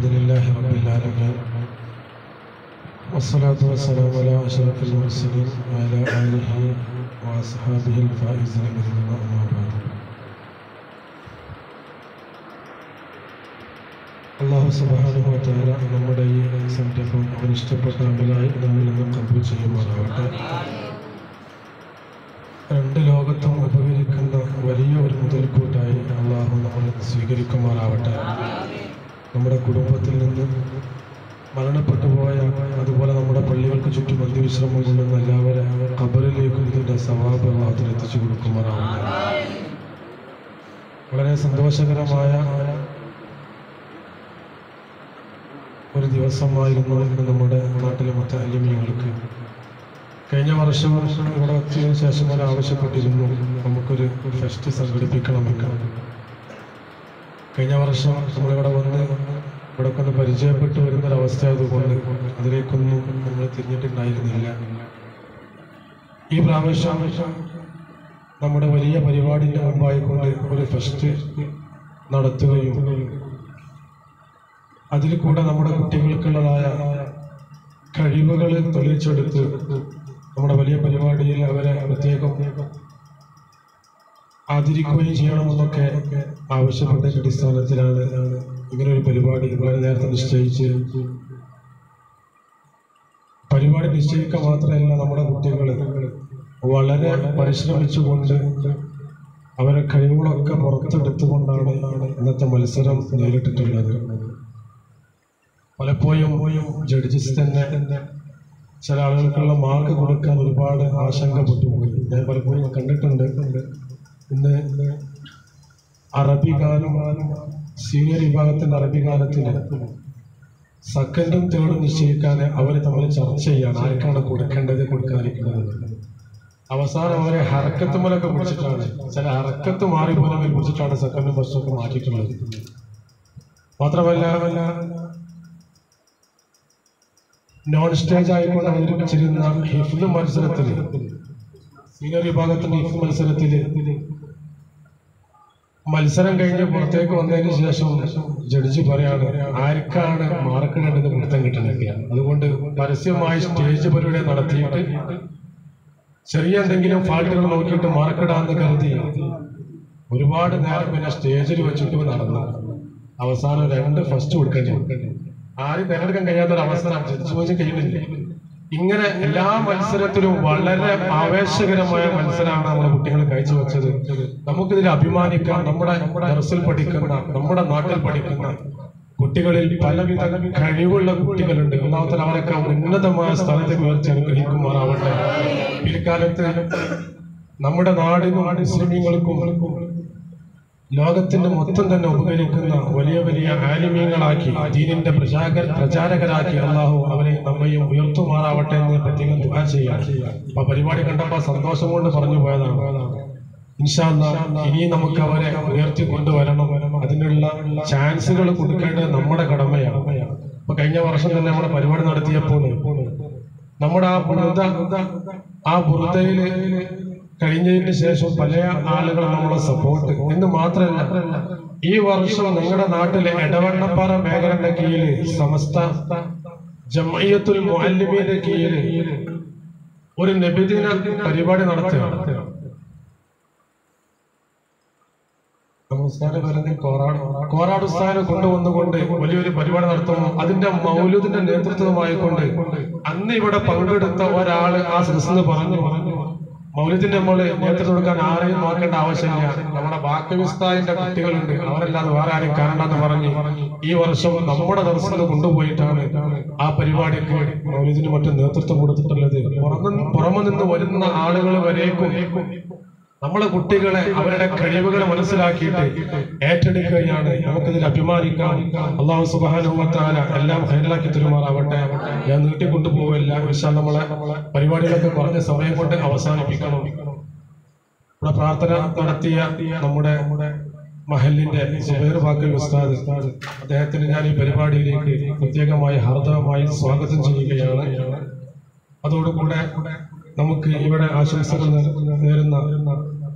الحمد لله رب العالمين والصلاة والسلام على أشرف المرسلين وعلى آله وأصحابه الفائزين بالله أما بعد. അല്ലാഹു സുബ്ഹാനഹു വ തആല നമ്മുടെ ഈ സംരംഭം അവനിഷ്ടപ്പെട്ട അമലായി നമ്മിൽ നിന്ന് കബൂൽ ചെയ്യുമാറാവട്ടെ. രണ്ട് ലോകത്തും ഉപകരിക്കുന്ന വലിയ ഒരു മുതൽക്കൂട്ടായി അള്ളാഹു നമ്മൾ സ്വീകരിക്കുമാറാവട്ടെ. നമ്മുടെ കുടുംബത്തിൽ നിന്ന് മരണപ്പെട്ടു പോയ, അതുപോലെ നമ്മുടെ പള്ളികൾക്ക് ചുറ്റും അന്ത്യവിശ്രമം കൊള്ളുന്ന എല്ലാവരും ഖബറിലേക്കും ഇതിൻ്റെ സവാബ് അല്ലാഹു എത്തിച്ചു കൊടുക്കുമാറാവട്ടെ. വളരെ സന്തോഷകരമായ ഒരു ദിവസമായിരുന്നു ഇന്ന് നമ്മുടെ നാട്ടിലെ മുത്തഅല്ലിമീങ്ങൾക്ക്. കഴിഞ്ഞ വർഷം ഇവിടെ എത്തിയതിനു ശേഷം അവർ ആവശ്യപ്പെട്ടിരുന്നു നമുക്കൊരു ഫെസ്റ്റ് സംഘടിപ്പിക്കണമെന്ന്. കഴിഞ്ഞ വർഷം നമ്മളിവിടെ വന്ന് ഇവിടെ ഒന്ന് പരിചയപ്പെട്ടു വരുന്നൊരവസ്ഥ ആയതുകൊണ്ട് അതിലേക്കൊന്നും നമ്മൾ തിരിഞ്ഞിട്ടുണ്ടായിരുന്നില്ല. ഈ പ്രാവശ്യം നമ്മുടെ വലിയ പരിപാടിൻ്റെ മുമ്പായിക്കൊണ്ട് ഒരു ഫെസ്റ്റ് നടത്തുകയും അതിൽ കൂടെ നമ്മുടെ കുട്ടികൾക്കുള്ളതായ കഴിവുകൾ തെളിയിച്ചെടുത്ത് നമ്മുടെ വലിയ പരിപാടിയിൽ അവരെ പ്രത്യേകം ആദരിക്കുകയും ചെയ്യണമെന്നൊക്കെ ആവശ്യപ്പെട്ട അടിസ്ഥാനത്തിലാണ് ഇങ്ങനൊരു പരിപാടി വളരെ നേരത്തെ നിശ്ചയിച്ച്. പരിപാടി നിശ്ചയിക്കുക മാത്രമല്ല, നമ്മുടെ കുട്ടികൾ വളരെ പരിശ്രമിച്ചുകൊണ്ട് അവരെ കഴിവുകളൊക്കെ പുറത്തെടുത്തുകൊണ്ടാണ് ഇന്നത്തെ മത്സരം നേരിട്ടിട്ടുള്ളത്. പലപ്പോഴും ജഡ്ജസ് തന്നെ ചില ആളുകൾക്കുള്ള മാർക്ക് കൊടുക്കാൻ ഒരുപാട് ആശങ്കപ്പെട്ടു പോയി. ഞാൻ പലപ്പോഴും കണ്ടിട്ടുണ്ട്. ഇന്ന് അറബി ഗാനം, സീനിയർ വിഭാഗത്തിൻ്റെ അറബി ഗാനത്തിന് സെക്കൻഡും തേർഡും നിശ്ചയിക്കാതെ അവർ തമ്മിൽ ചർച്ച ചെയ്യാണ് ആർക്കാണ് കൊടുക്കേണ്ടത് കൊടുക്കാതിരിക്കുന്നത്. അവസാനം അവരെ ഹറക്കത്തുമലൊക്കെ പിടിച്ചിട്ടാണ്, ചില ഹറക്കത്ത് മാറിപ്പോലെ പിടിച്ചിട്ടാണ് സെക്കൻഡും ഫസ്റ്റും ഒക്കെ മാറ്റിയിട്ടുള്ളത്. മാത്രമല്ല, നോൺ സ്റ്റേജ് ആയിക്കൊണ്ട് അവതരിപ്പിച്ചിരുന്ന ഹിഫ്ദ് മത്സരത്തിൽ, സീനിയർ വിഭാഗത്തിന്റെ ഹിഫ്ദ് മത്സരത്തിൽ മത്സരം കഴിഞ്ഞ് പുറത്തേക്ക് വന്നതിന് ശേഷം ജഡ്ജി പറയാണ് ആർക്കാണ് മാർക്കിടേണ്ടത് പിടുത്തം കിട്ടുന്നത്. അതുകൊണ്ട് പരസ്യമായി സ്റ്റേജ് പരിപാടി നടത്തിയിട്ട് ചെറിയ എന്തെങ്കിലും ഫാൾട്ടുകൾ നോക്കിയിട്ട് മാർക്കിടാന്ന് കരുതി ഒരുപാട് നേരം പിന്നെ സ്റ്റേജിൽ വെച്ചിട്ട് നടന്നു. അവസാനം 2 ഫസ്റ്റ് കൊടുക്കേണ്ടി ആരും തിരഞ്ഞെടുക്കാൻ കഴിയാത്തൊരവസ്ഥ ജഡ്ജി കഴിയുന്നില്ല. ഇങ്ങനെ എല്ലാ മത്സരത്തിലും വളരെ ആവേശകരമായ മത്സരമാണ് നമ്മുടെ കുട്ടികൾ കാഴ്ചവെച്ചത്. നമുക്കിതിൽ അഭിമാനിക്കാം. നമ്മുടെ ദർസിൽ പഠിക്കുന്ന, നമ്മുടെ നാട്ടിൽ പഠിക്കുന്ന കുട്ടികളിൽ പലവിധ കഴിവുള്ള കുട്ടികളുണ്ട്. ഒന്നാമത്തെ അവരൊക്കെ ഉന്നതമായ സ്ഥലത്തേക്ക് ഉയർത്തി അനുഗ്രഹിക്കുമാറാവട്ടെ. പിൽക്കാലത്ത് നമ്മുടെ നാടിനും മുസ്ലിമീങ്ങൾക്കും ലോകത്തിന്റെ മൊത്തം തന്നെ ഉപകരിക്കുന്ന വലിയ വലിയ ആലിമീങ്ങളാക്കി, ദീനിന്റെ പ്രചാരകരാക്കി അല്ലാഹു അവരെ നമ്മയും ഉയർത്തുമാറാവട്ടെ എന്ന് പ്രത്യേകം ദുആ ചെയ്യാം. അപ്പൊ പരിപാടി കണ്ടപ്പോൾ സന്തോഷം കൊണ്ട് പറഞ്ഞു പോയതാണ്. ഇൻഷാ അല്ലാഹ് ഇനി നമുക്ക് അവരെ ഉയർത്തി കൊണ്ടുവരണം. അതിനുള്ള ചാൻസുകൾ കൊടുക്കേണ്ടത് നമ്മുടെ കടമയാണ്. അപ്പൊ കഴിഞ്ഞ വർഷം തന്നെ നമ്മുടെ പരിപാടി നടത്തിയപ്പോൾ നമ്മുടെ ആ ബുറുദയില് കഴിഞ്ഞതിന് ശേഷം പല ആളുകളും നമ്മളെ സപ്പോർട്ട് എന്ന് മാത്രമല്ല, ഈ വർഷം നിങ്ങളുടെ നാട്ടിലെ എടവണ്ണപ്പാറ മേഖലയുടെ കീഴിൽ സമസ്ത ജംഇയ്യത്തുൽ മുഅല്ലിമീന്റെ കീഴിൽ ഒരു നബിദിന പരിപാടി നടത്തുകയാണ്. കോറാട് ഉസ്താദിനെ കൊണ്ടുവന്നുകൊണ്ട് വലിയൊരു പരിപാടി നടത്തുന്നു. അതിന്റെ മൗലൂദിന്റെ നേതൃത്വമായിക്കൊണ്ട് അന്ന് ഇവിടെ പങ്കെടുത്ത ഒരാള് ആ സദസ്സിന് പറഞ്ഞു, മൗലൂദിന് നമ്മൾ നേതൃത്വം കൊടുക്കാൻ ആരെയും നോക്കേണ്ട ആവശ്യമില്ല, നമ്മുടെ ബാക്കിസ്ഥാനിന്റെ കുട്ടികളുണ്ട്, അവരല്ലാതെ വേറെ ആരും കാണണ്ടെന്ന് പറഞ്ഞ് ഈ വർഷം നമ്മുടെ ദർശനം കൊണ്ടുപോയിട്ടാണ് ആ പരിപാടിക്ക് മൗലൂദിന് മറ്റും നേതൃത്വം കൊടുത്തിട്ടുള്ളത്. പുറമെ നിന്ന് വരുന്ന ആളുകൾ വരേക്കും നമ്മളെ കുട്ടികളെ അവരുടെ കഴിവുകൾ മനസ്സിലാക്കിയിട്ട് ഏറ്റെടുക്കുകയാണ്. നമുക്കിതിൽ അഭിമാനിക്കാം. അല്ലാഹു സുബ്ഹാനഹു വ തആല എല്ലാം ഖൈറാക്കി തരുമാറാവട്ടെ. ഞാൻ നീട്ടിക്കൊണ്ടുപോവില്ല. ഇൻഷാ അല്ലാഹ് നമ്മളെ പരിപാടികളൊക്കെ കുറഞ്ഞ സമയം കൊണ്ട് അവസാനിപ്പിക്കണം. ഇവിടെ പ്രാർത്ഥന നടത്തിയ നമ്മുടെ മഹലിന്റെ സുബൈർ ബാക്കൽ ഉസ്താദ്, അദ്ദേഹത്തിന് ഞാൻ ഈ പരിപാടിയിലേക്ക് പ്രത്യേകമായി ഹാർദവമായി സ്വാഗതം ചെയ്യുകയാണ്. അതോടുകൂടെ നമുക്ക് ഇവിടെ ആശംസകൾ നേരുന്ന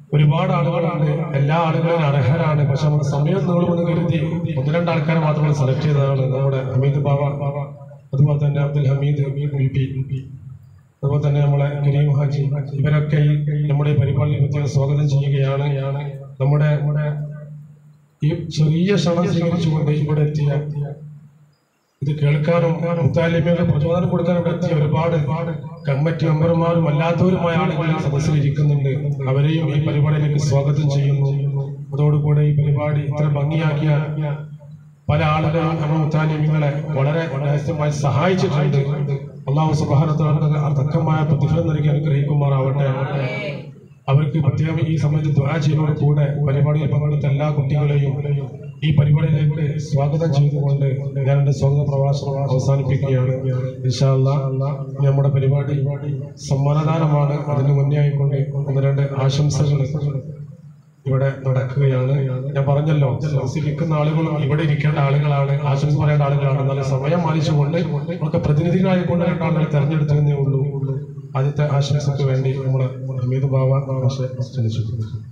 ഒരുപാട് ആളുകളുണ്ട്, എല്ലാ ആളുകളും അർഹരാണ്. പക്ഷെ നമ്മുടെ സമയം നീളുമെന്ന് കരുതി 1-2 ആൾക്കാരെ മാത്രം സെലക്ട് ചെയ്തതാണ്. നമ്മുടെ ഹമീദ് ബാബ, അതുപോലെ തന്നെ അബ്ദുൽ ഹമീദ് MP, അതുപോലെ തന്നെ നമ്മളെ കരീം ഹാജി, ഇവരൊക്കെ നമ്മുടെ പരിപാടിയിൽ പ്രത്യേകം സ്വാഗതം ചെയ്യുകയാണ്. നമ്മുടെ ഈ ചെറിയ ക്ഷണം സ്വീകരിച്ചുകൊണ്ട് ഇവിടെ എത്തിയ, ഇത് കേൾക്കാനും മുത്താലിമിയുടെ പ്രചോദനം കൊടുക്കാനും ഇവിടെ എത്തിയ ഒരുപാട് കമ്മിറ്റി മെമ്പർമാരും അല്ലാത്തവരുമായ ആളുകൾ സദസ്സിലിരിക്കുന്നുണ്ട്. അവരെയും ഈ പരിപാടിയിലേക്ക് സ്വാഗതം ചെയ്യുന്നു. അതോടുകൂടെ ഈ പരിപാടി ഇത്ര ഭംഗിയാക്കിയ പല ആളുകളും നമ്മുടെ മുത്താലിമികളെ വളരെ രഹസ്യമായി സഹായിച്ചിട്ടുണ്ട്. അല്ലാഹു സുബ്ഹാനഹു വ തആല അർഹമായ പ്രതിഫലം നൽകി അനുഗ്രഹിക്കുമാറാവട്ടെ. അവർക്ക് പ്രത്യേകം ഈ സമയത്ത് ദുആ ചെയ്യുന്നതോട് കൂടെ പരിപാടിയിൽ പങ്കെടുത്ത എല്ലാ കുട്ടികളെയും ഈ പരിപാടിയിലേക്ക് സ്വാഗതം ചെയ്തുകൊണ്ട് ഞാൻ എൻ്റെ സ്വാഗത പ്രഭാഷണം അവസാനിപ്പിക്കുകയാണ്. ഇൻഷാ അല്ലാഹ് നമ്മുടെ പരിപാടി സമ്മാനദാനമാണ്. അതിന് മുന്നേ ആയിക്കൊണ്ട് 1-2 ആശംസകൾ ഇവിടെ നടക്കുകയാണ്. ഞാൻ പറഞ്ഞല്ലോ, ഇരിക്കുന്ന ആളുകളും ഇവിടെ ഇരിക്കേണ്ട ആളുകളാണ്, ആശംസ പറയേണ്ട ആളുകളാണ്. നല്ല സമയം പാലിച്ചുകൊണ്ട് നമുക്ക് പ്രതിനിധികളായിക്കൊണ്ട് 2 ആളുകൾ തെരഞ്ഞെടുത്തതേ ഉള്ളൂ. ആദ്യത്തെ ആശംസയ്ക്ക് വേണ്ടി നമ്മുടെ ഹമീദ് ബാബ ക്ഷണിച്ചു.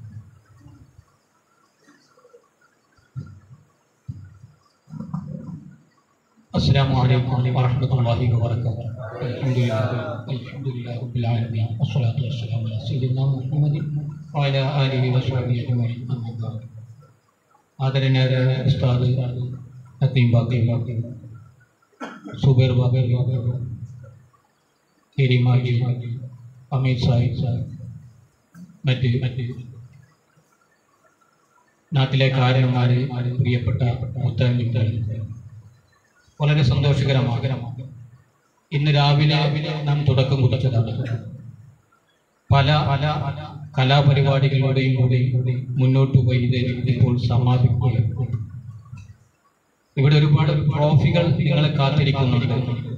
السلام عليكم ورحمة الله وبركاته. الحمد لله رب العالمين والصلاة والسلام على سيدنا محمد وعلى آله وصحبه أجمعين. أما بعد. ആദരണീയരായ ഉസ്താദ് ഹക്കീം ബാക്കി, സുബൈർ ബാബർ, കരീം ഹാജി, അമീർ സാഹിബ്, മറ്റ് നാട്ടിലെ കാരണന്മാരെ, പ്രിയപ്പെട്ട മുത്തലിമികൾ, വളരെ സന്തോഷകരമാണ്. ഇന്ന് രാവിലെ നാം തുടക്കം കുറിച്ചതാണ്. പല കലാപരിപാടികളുടെയും കൂടി മുന്നോട്ട് പോയി ഇപ്പോൾ സമാപിക്കുകയാണ്. ഇവിടെ ഒരുപാട് ട്രോഫികൾ നിങ്ങളെ കാത്തിരിക്കുന്നുണ്ട്.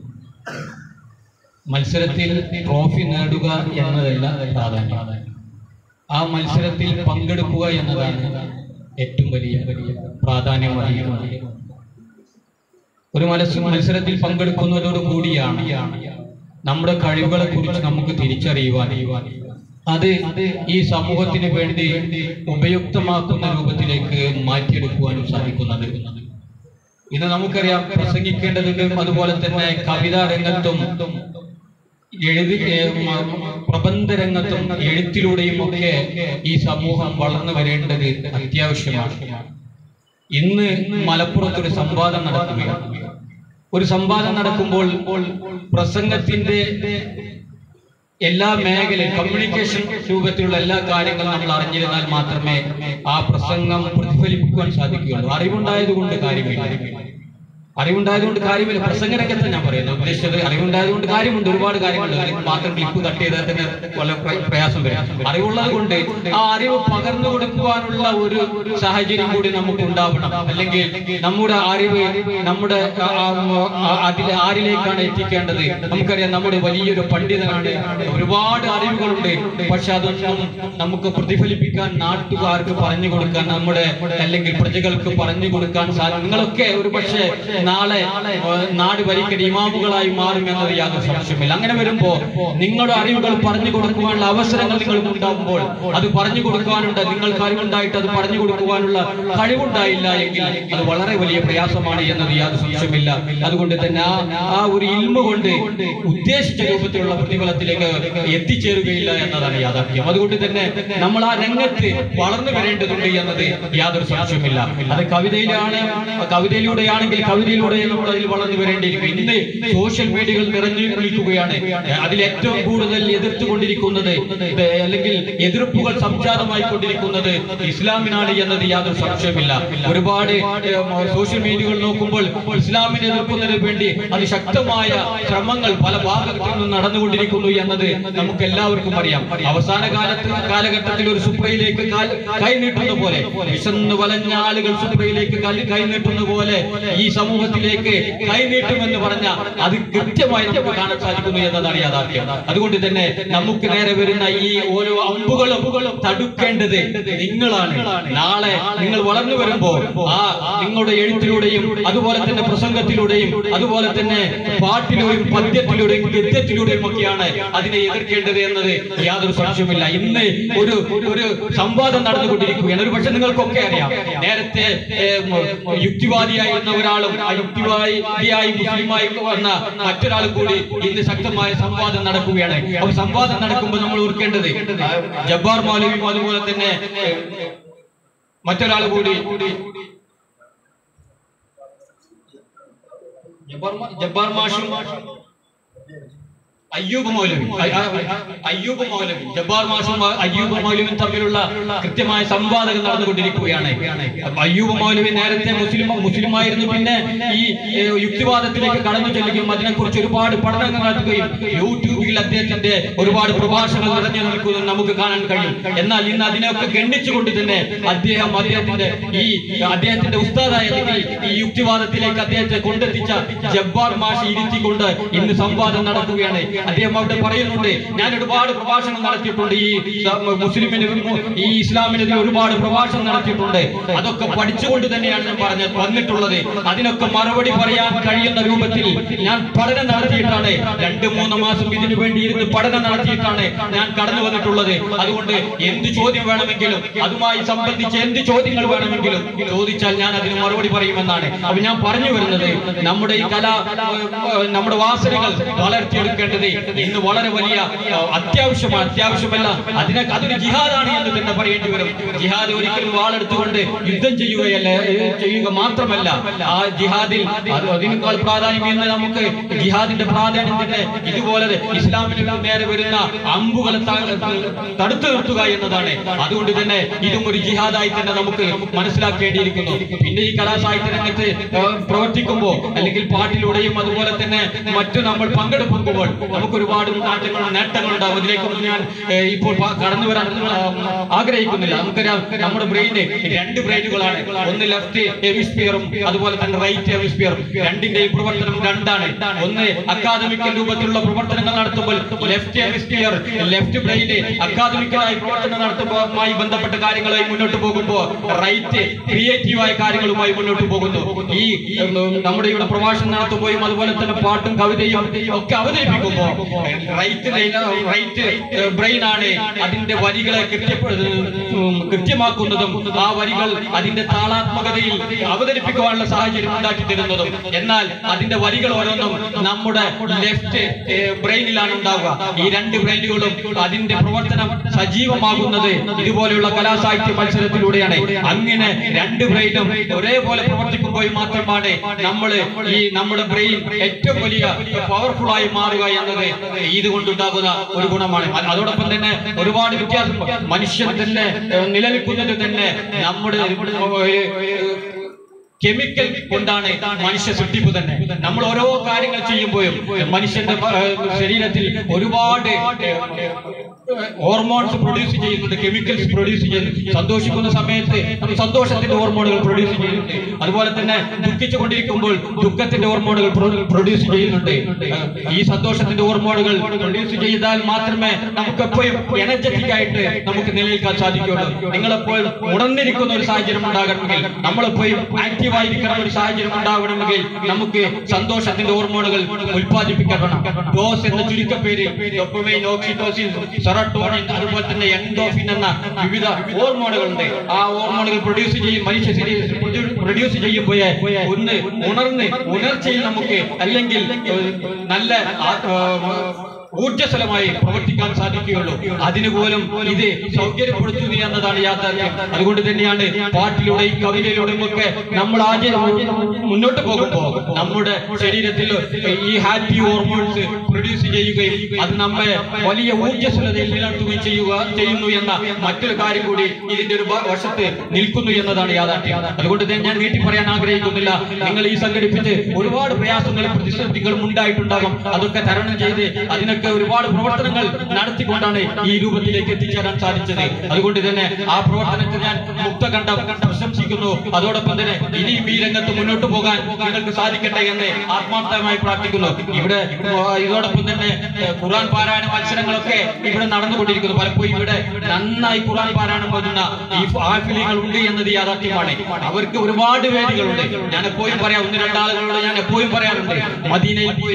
മത്സരത്തിൽ ട്രോഫി നേടുക എന്നതല്ല പ്രാധാന്യം, ആ മത്സരത്തിൽ പങ്കെടുക്കുക എന്നതാണ് ഏറ്റവും വലിയ പ്രാധാന്യം വഹിക്കുന്നത്. ഒരു മത്സരത്തിൽ പങ്കെടുക്കുന്നതോടു കൂടിയാണ് നമ്മുടെ കഴിവുകളെ കുറിച്ച് നമുക്ക് തിരിച്ചറിയുവാൻ, അത് ഈ സമൂഹത്തിന് വേണ്ടി ഉപയുക്തമാക്കുന്ന രൂപത്തിലേക്ക് മാറ്റിയെടുക്കുവാനും സാധിക്കുന്നത്. ഇന്ന് നമുക്കറിയാം, പ്രസംഗിക്കേണ്ടതിലും അതുപോലെ തന്നെ കവിതാ രംഗത്തും പ്രബന്ധ രംഗത്തും എഴുത്തിലൂടെയും ഒക്കെ ഈ സമൂഹം വളർന്നു വരേണ്ടത് അത്യാവശ്യമാണ്. ഇന്ന് മലപ്പുറത്തൊരു സംവാദം നടക്കുകയാണ്. ഒരു സംവാദം നടക്കുമ്പോൾ പ്രസംഗത്തിന്റെ എല്ലാ മേഖലയും, കമ്മ്യൂണിക്കേഷൻ രൂപത്തിലുള്ള എല്ലാ കാര്യങ്ങളും നമ്മൾ അറിഞ്ഞിരുന്നാൽ മാത്രമേ ആ പ്രസംഗം പ്രതിഫലിപ്പിക്കുവാൻ സാധിക്കുകയുള്ളൂ. അറിവുണ്ടായതുകൊണ്ട് കാര്യമില്ല. പ്രസംഗ രംഗത്ത് ഞാൻ പറയുന്നത് ഉദ്ദേശിച്ചത് അറിവുണ്ടായതുകൊണ്ട് കാര്യമുണ്ട്. ഒരുപാട് കാര്യങ്ങളുണ്ട്. മാത്രം ക്ലിപ്പ് കട്ട് ചെയ്താൽ തന്നെ വളരെ പ്രയാസം വരും. അറിവുള്ളത് കൊണ്ട് ആ അറിവ് പകർന്നു കൊടുക്കുവാനുള്ള ഒരു സാഹചര്യം കൂടി നമുക്ക് ഉണ്ടാവണം. അല്ലെങ്കിൽ നമ്മുടെ അറിവ് നമ്മുടെ ആരിലേക്കാണ് എത്തിക്കേണ്ടത്? നമുക്കറിയാം, നമ്മുടെ വലിയൊരു പണ്ഡിതനാണ്, ഒരുപാട് അറിവുകളുണ്ട്. പക്ഷെ അതൊന്നും നമുക്ക് പ്രതിഫലിപ്പിക്കാൻ, നാട്ടുകാർക്ക് പറഞ്ഞു കൊടുക്കാൻ, നമ്മുടെ അല്ലെങ്കിൽ പ്രജകൾക്ക് പറഞ്ഞു കൊടുക്കാൻ നിങ്ങളൊക്കെ ഒരു പക്ഷേ നാളെ നാട് ഭരിക്കുന്ന ഇമാമുകളായി മാറും എന്നത് യാതൊരു സംശയമില്ല. അങ്ങനെ വരുമ്പോ നിങ്ങളുടെ അറിവുകൾ പറഞ്ഞു കൊടുക്കുവാനുള്ള അവസരങ്ങൾ നിങ്ങൾക്ക് ഉണ്ടാകുമ്പോൾ അത് പറഞ്ഞു കൊടുക്കാനുണ്ട്. നിങ്ങൾക്ക് അറിവുണ്ടായിട്ട് അത് പറഞ്ഞു കൊടുക്കുവാനുള്ള കഴിവുണ്ടായില്ല എങ്കിൽ അത് വളരെ വലിയ പ്രയാസമാണ് എന്നത് യാതൊരു സംശയമില്ല. അതുകൊണ്ട് തന്നെ ആ ഒരു ഇൽമ കൊണ്ട് ഉദ്ദേശിച്ച രൂപത്തിലുള്ള പ്രതിഫലത്തിലേക്ക് എത്തിച്ചേരുകയില്ല എന്നതാണ് യാഥാർത്ഥ്യം. അതുകൊണ്ട് തന്നെ നമ്മൾ ആ രംഗത്ത് വളർന്നു വരേണ്ടതുണ്ട് എന്നത് യാതൊരു സംശയമില്ല. അത് കവിതയിലൂടെയാണെങ്കിൽ കവിതയിലൂടെ അതിൽ വളർന്നു വരേണ്ടിയിരിക്കും. ഇന്ന് സോഷ്യൽ മീഡിയകൾ നിറഞ്ഞു നിൽക്കുകയാണ്. അതിലേറ്റവും കൂടുതൽ എതിർത്തുകൊണ്ടിരിക്കുന്നത് അല്ലെങ്കിൽ എതിർപ്പുകൾ സംജാതമായി കൊണ്ടിരിക്കുന്നത് ഇസ്ലാമിനാണ് എന്നത് യാതൊരു സംശയമില്ല. ഒരുപാട് സോഷ്യൽ മീഡിയകൾ നോക്കുമ്പോൾ ഇസ്ലാമിനെ എതിർക്കുന്നതിന് വേണ്ടി അതിശക്തമായ ശ്രമങ്ങൾ പല ഭാഗത്തു നിന്നും നടന്നുകൊണ്ടിരിക്കുന്നു എന്നത് നമുക്ക് എല്ലാവർക്കും അറിയാം. അവസാന കാലഘട്ടത്തിൽ ഒരു സുപ്രയിലേക്ക് കൈ നീട്ടുന്ന പോലെ, വിശന്നു വലഞ്ഞ ആളുകൾ സുപ്രയിലേക്ക് കൈ നീട്ടുന്ന പോലെ ഈ സമൂഹം സമൂഹത്തിലേക്ക് കൈനീട്ടുമെന്ന് പറഞ്ഞ അത് കൃത്യമായി നമുക്ക് കാണാൻ സാധിക്കുന്നു എന്നതാണ് യാഥാർത്ഥ്യം. അതുകൊണ്ട് തന്നെ നമുക്ക് നേരെ വരുന്ന ഈ ഓരോ അമ്പുകളും തടുക്കേണ്ടത് നിങ്ങളാണ്. നാളെ നിങ്ങൾ വളർന്നു വരുമ്പോൾ നിങ്ങളുടെ എഴുത്തിലൂടെയും അതുപോലെ തന്നെ പ്രസംഗത്തിലൂടെയും അതുപോലെ തന്നെ പാട്ടിലൂടെയും പദ്യത്തിലൂടെയും ഗദ്യത്തിലൂടെയും ഒക്കെയാണ് അതിനെ എതിർക്കേണ്ടത് എന്നത് യാതൊരു സംശയവുമില്ല. ഇന്ന് ഒരു സംവാദം നടന്നുകൊണ്ടിരിക്കുകയാണ്. ഒരു പക്ഷെ നിങ്ങൾക്കൊക്കെ അറിയാം, നേരത്തെ യുക്തിവാദിയായിരുന്ന ഒരാളും യുക്തിവാദിയായി മുസ്ലിമായി വന്ന മറ്റൊരാളും കൂടി ഇന്ന് ശക്തമായ സംവാദം നടക്കുകയാണ്. അപ്പോൾ സംവാദം നടക്കുമ്പോൾ നമ്മൾ ഓർക്കേണ്ടത് ജബ്ബാർ മൗലവിയും അതുപോലെ തന്നെ മറ്റൊരാൾ കൂടി ജബ്ബാർ മാഷും അയ്യൂബ് മൗലവി ജബ്ബാർ മാഷും അയ്യൂബ് മൗലവിയും തമ്മിലുള്ള കൃത്യമായ സംവാദങ്ങൾ നടന്നുകൊണ്ടിരിക്കുകയാണ്. അയ്യൂബ് മൗലവി നേരത്തെ മുസ്ലിമായിരുന്നു, പിന്നെ ഈ യുക്തിവാദത്തിലേക്ക് കടന്നു ചെല്ലുകയും അതിനെക്കുറിച്ച് ഒരുപാട് പഠനങ്ങൾ നടത്തുകയും യൂട്യൂബിൽ അദ്ദേഹത്തിന്റെ ഒരുപാട് പ്രഭാഷണങ്ങൾ നിറഞ്ഞു നിൽക്കുന്നത് നമുക്ക് കാണാൻ കഴിയും. എന്നാൽ ഇന്ന് അതിനെയൊക്കെ ഗണ്ണിച്ചുകൊണ്ട് തന്നെ അദ്ദേഹത്തിന്റെ ഉസ്താദായ ഈ യുക്തിവാദത്തിലേക്ക് അദ്ദേഹത്തെ കൊണ്ടെത്തിച്ച ജബ്ബാർ മാഷ് ഇരുത്തിക്കൊണ്ട് ഇന്ന് സംവാദം നടക്കുകയാണ്. അദ്ദേഹം അവിടെ പറയുന്നുണ്ട്, ഞാൻ ഒരുപാട് പ്രഭാഷണം നടത്തിയിട്ടുണ്ട്, ഈ ഇസ്ലാമിനെതിരെ ഒരുപാട് പ്രഭാഷണം നടത്തിയിട്ടുണ്ട്. അതൊക്കെ പഠിച്ചുകൊണ്ട് തന്നെയാണ് ഞാൻ വന്നിട്ടുള്ളത്. അതിനൊക്കെ മറുപടി പറയാൻ കഴിയുന്ന രൂപത്തിൽ ഞാൻ പഠനം നടത്തിയിട്ടാണ്, 2-3 മാസം ഇതിനു വേണ്ടി ഇരുന്ന് പഠനം നടത്തിയിട്ടാണ് ഞാൻ കടന്നു വന്നിട്ടുള്ളത്. അതുകൊണ്ട് എന്ത് ചോദ്യം വേണമെങ്കിലും, അതുമായി സംബന്ധിച്ച് എന്ത് ചോദ്യങ്ങൾ വേണമെങ്കിലും ചോദിച്ചാൽ ഞാൻ അതിന് മറുപടി പറയുമെന്നാണ്. അപ്പൊ ഞാൻ പറഞ്ഞു വരുന്നത്, നമ്മുടെ ഈ നമ്മുടെ വാസനകൾ വളർത്തിയെടുക്കേണ്ടത് ഇന്ന് വളരെ വലിയ അത്യാവശ്യമല്ല, അതൊരു ജിഹാദാണ് എന്ന് തന്നെ പറയേണ്ടി വരും. ജിഹാദ് ഒരിക്കലും വാളെടുത്തുകൊണ്ട് യുദ്ധം ചെയ്യുക മാത്രമല്ല, ആ ജിഹാദിൽ അതിനേക്കാൾ പ്രാധാന്യം എന്ന് നമുക്ക് ജിഹാദിന്റെ പ്രാധാന്യത്തിന്റെ ഇതുപോലെ ഇസ്ലാമിന് നേരെ വരുന്ന അമ്പുകളെ തടുത്തു നിർത്തുക എന്നതാണ്. അതുകൊണ്ട് തന്നെ ഇതും ഒരു ജിഹാദായി തന്നെ നമുക്ക് മനസ്സിലാക്കേണ്ടിയിരിക്കുന്നു. പിന്നെ ഈ കലാസാഹിത്യ രംഗത്ത് പ്രവർത്തിക്കുമ്പോൾ അല്ലെങ്കിൽ പാട്ടിലൂടെയും അതുപോലെ തന്നെ മറ്റു നമ്മൾ പങ്കെടുക്കുമ്പോൾ നമുക്ക് ഒരുപാട് നേട്ടങ്ങളുണ്ടാവും. അതിലേക്കൊന്നും ഞാൻ ഇപ്പോൾ കടന്നു വരാൻ ആഗ്രഹിക്കുന്നില്ല. നമുക്കറിയാം, നമ്മുടെ ബ്രെയിന് 2 ബ്രെയിനുകളാണ്. ഒന്ന് ലെഫ്റ്റ് ഹെമിസ്ഫിയറും അതുപോലെ തന്നെ റൈറ്റ് ഹെമിസ്ഫിയറും. രണ്ടിന്റെയും പ്രവർത്തനം 2ആണ്. ഒന്ന് അക്കാദമിക്കൽ രൂപത്തിലുള്ള പ്രവർത്തനങ്ങൾ നടത്തുമ്പോൾ ലെഫ്റ്റ് ഹെമിസ്ഫിയർ, ലെഫ്റ്റ് ബ്രെയിന് അക്കാദമിക്കലായി പ്രവർത്തനം നടത്തുന്നതുമായി ബന്ധപ്പെട്ട കാര്യങ്ങളുമായി മുന്നോട്ട് പോകുമ്പോൾ റൈറ്റ് ക്രിയേറ്റീവായ കാര്യങ്ങളുമായി മുന്നോട്ട് പോകുന്നു. ഈ നമ്മുടെ ഇവിടെ പ്രഭാഷണം നടത്തുമ്പോഴും അതുപോലെ തന്നെ പാട്ടും കവിതയും ഒക്കെ അവതരിപ്പിക്കുമ്പോൾ റൈറ്റ് ബ്രെയിൻ ആണ് അതിന്റെ വരികളെ കൃത്യമാക്കുന്നതും ആ വരികൾ അതിന്റെ താളാത്മകതയിൽ അവതരിപ്പിക്കുവാനുള്ള സാഹചര്യം ഉണ്ടാക്കി തരുന്നതും. എന്നാൽ അതിന്റെ വരികൾ ഓരോന്നും നമ്മുടെ ലെഫ്റ്റ് ബ്രെയിനിലാണ് ഉണ്ടാവുക. ഈ 2 ബ്രെയിനുകളും അതിന്റെ പ്രവർത്തനം സജീവമാകുന്നത് ഇതുപോലെയുള്ള കലാസാഹിത്യ മത്സരത്തിലൂടെയാണ്. അങ്ങനെ 2 ബ്രെയിനും ഒരേപോലെ പ്രവർത്തിക്കുമ്പോൾ മാത്രമാണ് നമ്മുടെ ബ്രെയിൻ ഏറ്റവും വലിയ പവർഫുൾ ആയി മാറുക എന്നത് ഇതുകൊണ്ടുണ്ടാകുന്ന ഒരു ഗുണമാണ്. അതോടൊപ്പം തന്നെ ഒരുപാട് വ്യത്യാസം മനുഷ്യൻ തന്നെ നിലനിൽക്കുന്നത് തന്നെ നമ്മുടെ കെമിക്കൽ കൊണ്ടാണ് മനുഷ്യ സൃഷ്ടിപ്പ് തന്നെ. നമ്മൾ ഓരോ കാര്യങ്ങൾ ചെയ്യുമ്പോഴും മനുഷ്യന്റെ ശരീരത്തിൽ ഒരുപാട് ഹോർമോൺസ് പ്രൊഡ്യൂസ് ചെയ്യുന്നുണ്ട്, കെമിക്കൽസ് പ്രൊഡ്യൂസ് ചെയ്യുന്നു. സന്തോഷിക്കുന്ന സമയത്ത് സന്തോഷത്തിന്റെ ഹോർമോണുകൾ പ്രൊഡ്യൂസ് ചെയ്യുന്നുണ്ട്. അതുപോലെ തന്നെ ദുഃഖിച്ചുകൊണ്ടിരിക്കുമ്പോൾ ദുഃഖത്തിന്റെ ഹോർമോണുകൾ പ്രൊഡ്യൂസ് ചെയ്യുന്നുണ്ട്. ഈ സന്തോഷത്തിന്റെ ഹോർമോണുകൾ പ്രൊഡ്യൂസ് ചെയ്താൽ മാത്രമേ നമുക്ക് എപ്പോഴും എനർജറ്റിക് ആയിട്ട് നമുക്ക് നിലനിൽക്കാൻ സാധിക്കുകയുള്ളൂ. നിങ്ങളെപ്പോഴും ഉണർന്നിരിക്കുന്ന ഒരു സാഹചര്യം ഉണ്ടാകണമെങ്കിൽ, നമ്മളെപ്പോഴും ആക്റ്റീവായിരിക്കുന്ന ഒരു സാഹചര്യം ഉണ്ടാവണമെങ്കിൽ നമുക്ക് സന്തോഷത്തിന്റെ ഹോർമോണുകൾ ഉൽപ്പാദിപ്പിക്കണം. ഡോസ് എന്ന ചുരുക്കപ്പേര് ഡോപ്പമൈൻ, ഓക്സിറ്റോസിൻ, സെറോട്ടോണിൻ, അതുപോലെ തന്നെ എൻഡോർഫിൻ എന്ന വിവിധ ഹോർമോണുകളുണ്ട്. ആ ഹോർമോണുകൾ മനുഷ്യ ശരീരത്തിൽ പ്രൊഡ്യൂസ് ചെയ്യുമ്പോഴേ ഒന്ന് ഉണർച്ചയിൽ നമുക്ക് അല്ലെങ്കിൽ നല്ല ഊർജ്ജസ്വലമായി പ്രവർത്തിക്കാൻ സാധിക്കുകയുള്ളൂ. അതിനുപോലും ഇത് സൗകര്യപ്പെടുത്തുക എന്നതാണ് യാഥാർത്ഥ്യം. അതുകൊണ്ട് തന്നെയാണ് പാട്ടിലൂടെയും കവിതയിലൂടെയും ഒക്കെ നമ്മൾ മുന്നോട്ട് പോകുമ്പോൾ നമ്മുടെ ശരീരത്തിൽ ഈ ഹാപ്പി ഹോർമോൺസ് പ്രൊഡ്യൂസ് ചെയ്യുകയും അത് നമ്മെ വലിയ ഊർജ്ജസ്വലതയിൽ നിലനിർത്തുകയും ചെയ്യുന്നു എന്ന മറ്റൊരു കാര്യം കൂടി ഇതിന്റെ ഒരു വശത്ത് നിൽക്കുന്നു എന്നതാണ് യാഥാർത്ഥ്യം. അതുകൊണ്ട് തന്നെ ഞാൻ നീട്ടി പറയാൻ ആഗ്രഹിക്കുന്നില്ല. നിങ്ങൾ ഈ സംഘടിപ്പിച്ച് ഒരുപാട് പ്രയാസങ്ങളും പ്രതിസന്ധികളും ഉണ്ടായിട്ടുണ്ടാകും. അതൊക്കെ തരണം ചെയ്ത് അതിനൊക്കെ അങ്ങനെയൊക്കെ ഒരുപാട് പ്രവർത്തനങ്ങൾ നടത്തിക്കൊണ്ടാണ് ഈ രൂപത്തിലേക്ക് എത്തിച്ചേരാൻ സാധിച്ചത്. അതുകൊണ്ട് തന്നെ ആ പ്രവർത്തനത്തെ ഞാൻ മുക്തകണ്ഠം പ്രശംസിക്കുന്നു. അതോടൊപ്പം തന്നെ ഇനിയും ഈ രംഗത്ത് മുന്നോട്ട് പോകാൻ നിങ്ങൾക്ക് സാധിക്കട്ടെ എന്ന് ആത്മാർത്ഥമായി പ്രാർത്ഥിക്കുന്നു. ഇവിടെ ഇതോടൊപ്പം തന്നെ ഖുർആൻ പാരായണ മത്സരങ്ങളൊക്കെ ഇവിടെ നടന്നുകൊണ്ടിരിക്കുന്നു. പലപ്പോഴും ഇവിടെ നന്നായി ഖുർആൻ പാരായണം ഓതുന്ന ഈ ഹാഫിലുകൾ ഉണ്ട് എന്നത് യാഥാർത്ഥ്യമാണ്. അവർക്ക് ഒരുപാട് വേദികളുണ്ട്. ഞാൻ എപ്പോഴും പറയാം, 1-2 ആളുകളോട് ഞാൻ എപ്പോഴും പറയാറുണ്ട്, മദീനയിൽ പോയി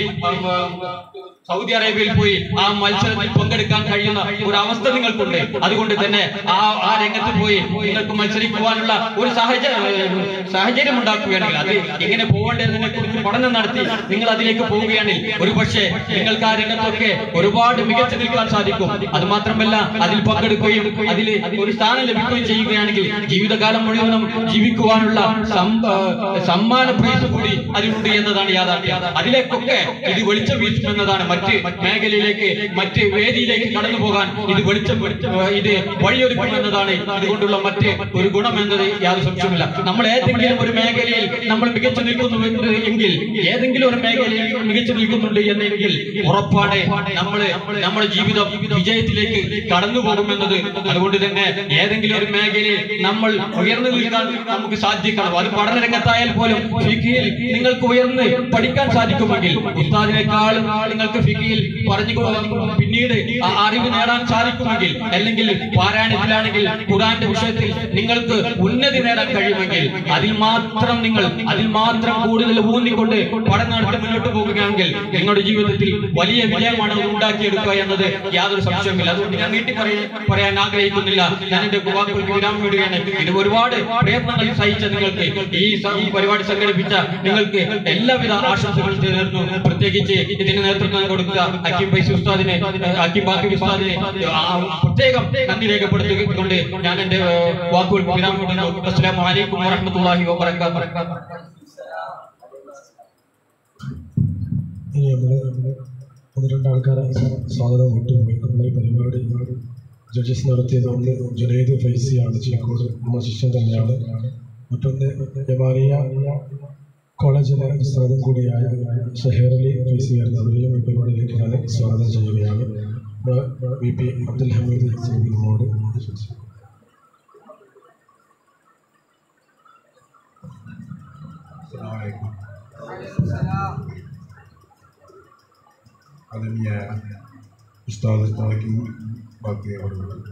സൗദി അറേബ്യയിൽ പോയി ആ മത്സരത്തിൽ പങ്കെടുക്കാൻ കഴിയുന്ന ഒരു അവസ്ഥ നിങ്ങൾക്കുണ്ട്. അതുകൊണ്ട് തന്നെ ആ രംഗത്ത് പോയി നിങ്ങൾക്ക് മത്സരിക്കുവാനുള്ള ഒരു സാഹചര്യം ഉണ്ടാക്കുകയാണെങ്കിൽ, അത് എങ്ങനെ പോകേണ്ടതിനെ കുറിച്ച് പഠനം നടത്തി നിങ്ങൾ അതിലേക്ക് പോവുകയാണെങ്കിൽ ഒരുപക്ഷെ നിങ്ങൾക്ക് ആ രംഗത്തൊക്കെ ഒരുപാട് മികച്ചു നിൽക്കാൻ സാധിക്കും. അത് മാത്രമല്ല, അതിൽ പങ്കെടുക്കുകയും അതിൽ ഒരു സ്ഥാനം ലഭിക്കുകയും ചെയ്യുകയാണെങ്കിൽ ജീവിതകാലം മുഴുവനും ജീവിക്കുവാനുള്ള സമ്മാന പ്രൈസ് കൂടി അതിലുണ്ട് എന്നതാണ് യാഥാർത്ഥ്യം. അതിലേക്കൊക്കെ ഇത് വെളിച്ചം വീശുമെന്നതാണ്. മറ്റ് മേഖലയിലേക്ക്, മറ്റ് വേദിയിലേക്ക് കടന്നു പോകാൻ ഇത് ഇത് വഴിയൊരുക്കുമെന്നതാണ് ഇതുകൊണ്ടുള്ള മറ്റ് ഒരു ഗുണം എന്നത് യാതൊരു സംശയമില്ല. നമ്മൾ ഏതെങ്കിലും ഒരു മേഖലയിൽ നമ്മൾ മികച്ചു നിൽക്കുന്നുണ്ട് എങ്കിൽ, ഏതെങ്കിലും ഒരു മേഖലയിൽ മികച്ചു നിൽക്കുന്നുണ്ട് എന്നെങ്കിൽ ഉറപ്പാണ് നമ്മുടെ ജീവിതം വിജയത്തിലേക്ക് കടന്നു പോകുമെന്നത്. അതുകൊണ്ട് തന്നെ ഏതെങ്കിലും ഒരു മേഖലയിൽ നമ്മൾ ഉയർന്നു നിൽക്കാൻ നമുക്ക് സാധിക്കണം. അത് പഠനരംഗത്തായാൽ പോലും ഫിഖിയിൽ നിങ്ങൾക്ക് ഉയർന്ന് പഠിക്കാൻ സാധിക്കുമെങ്കിൽ, ഉസ്താദിനേക്കാളും നിങ്ങൾക്ക് ഫിഖിയിൽ പറഞ്ഞു പിന്നീട് അറിവ് നേടാൻ സാധിക്കുമെങ്കിൽ, അല്ലെങ്കിൽ പാരായണത്തിലാണെങ്കിൽ ഖുർആന്റെ വിഷയത്തിൽ നിങ്ങൾക്ക് ഉന്നതി നേടാൻ കഴിയുമെങ്കിൽ, അതിൽ മാത്രം കൂടുതൽ ഊന്നിക്കൊണ്ട് പഠനം നടത്തി മുന്നോട്ട് പോകുകയാണെങ്കിൽ നിങ്ങളുടെ ജീവിതത്തിൽ വലിയ വിജയമാണ് ഉണ്ടാക്കിയെടുക്കുക എന്നത് യാതൊരു സംശയമില്ല. അതുകൊണ്ട് ഞാൻ നീട്ടി പറയാൻ ആഗ്രഹിക്കുന്നില്ല. ഞാൻ എന്റെ വാക്കുകൾക്ക് വിരാമം വിടുകയാണ്. ഇത് ഒരുപാട് പ്രയത്നങ്ങൾ സഹിച്ച നിങ്ങൾക്ക്, ഈ പരിപാടി സംഘടിപ്പിച്ച നിങ്ങൾക്ക് എല്ലാവിധ ആശംസകളും നേർന്നു. പ്രത്യേകിച്ച് ഇതിന് നേതൃത്വം കൊടുക്കുക ഹക്കീം ഫൈസി ഉസ്താദിനെ, ഹക്കീം ബാക്കി ഉസ്താദിനെ പ്രത്യേകം നന്ദി രേഖപ്പെടുത്തിക്കൊണ്ട് ഞാൻ എന്റെ വാക്കുകൾക്ക് വിരാമം വിടുന്നു. അസ്സലാമു അലൈക്കും വറഹ്മത്തുള്ളാഹി വബറകാതുഹു. ഇനി നമ്മള് 1-2 ആൾക്കാരെ സ്വാഗതം വിട്ടുപോയി. നമ്മളെ പരിപാടി ജഡ്ജസ് നടത്തിയത് ഒന്ന് ജുനൈദ് ഫൈസിയാണ്, ചീക്കോട്, നമ്മുടെ ശിഷ്യൻ തന്നെയാണ്. മറ്റൊന്ന് ജമാലിയ കോളേജിലെ ഉസ്താദും കൂടിയായ ഷഹീറലി ഫൈസിയായിരുന്നു. അവരെയും ഈ പരിപാടിയിലേക്ക് ഞാൻ സ്വാഗതം ചെയ്യുകയാണ്. VP അബ്ദുൽ ഹമീദ് നമ്മോട് आदरणीय उस्ताद हकीम बाकी और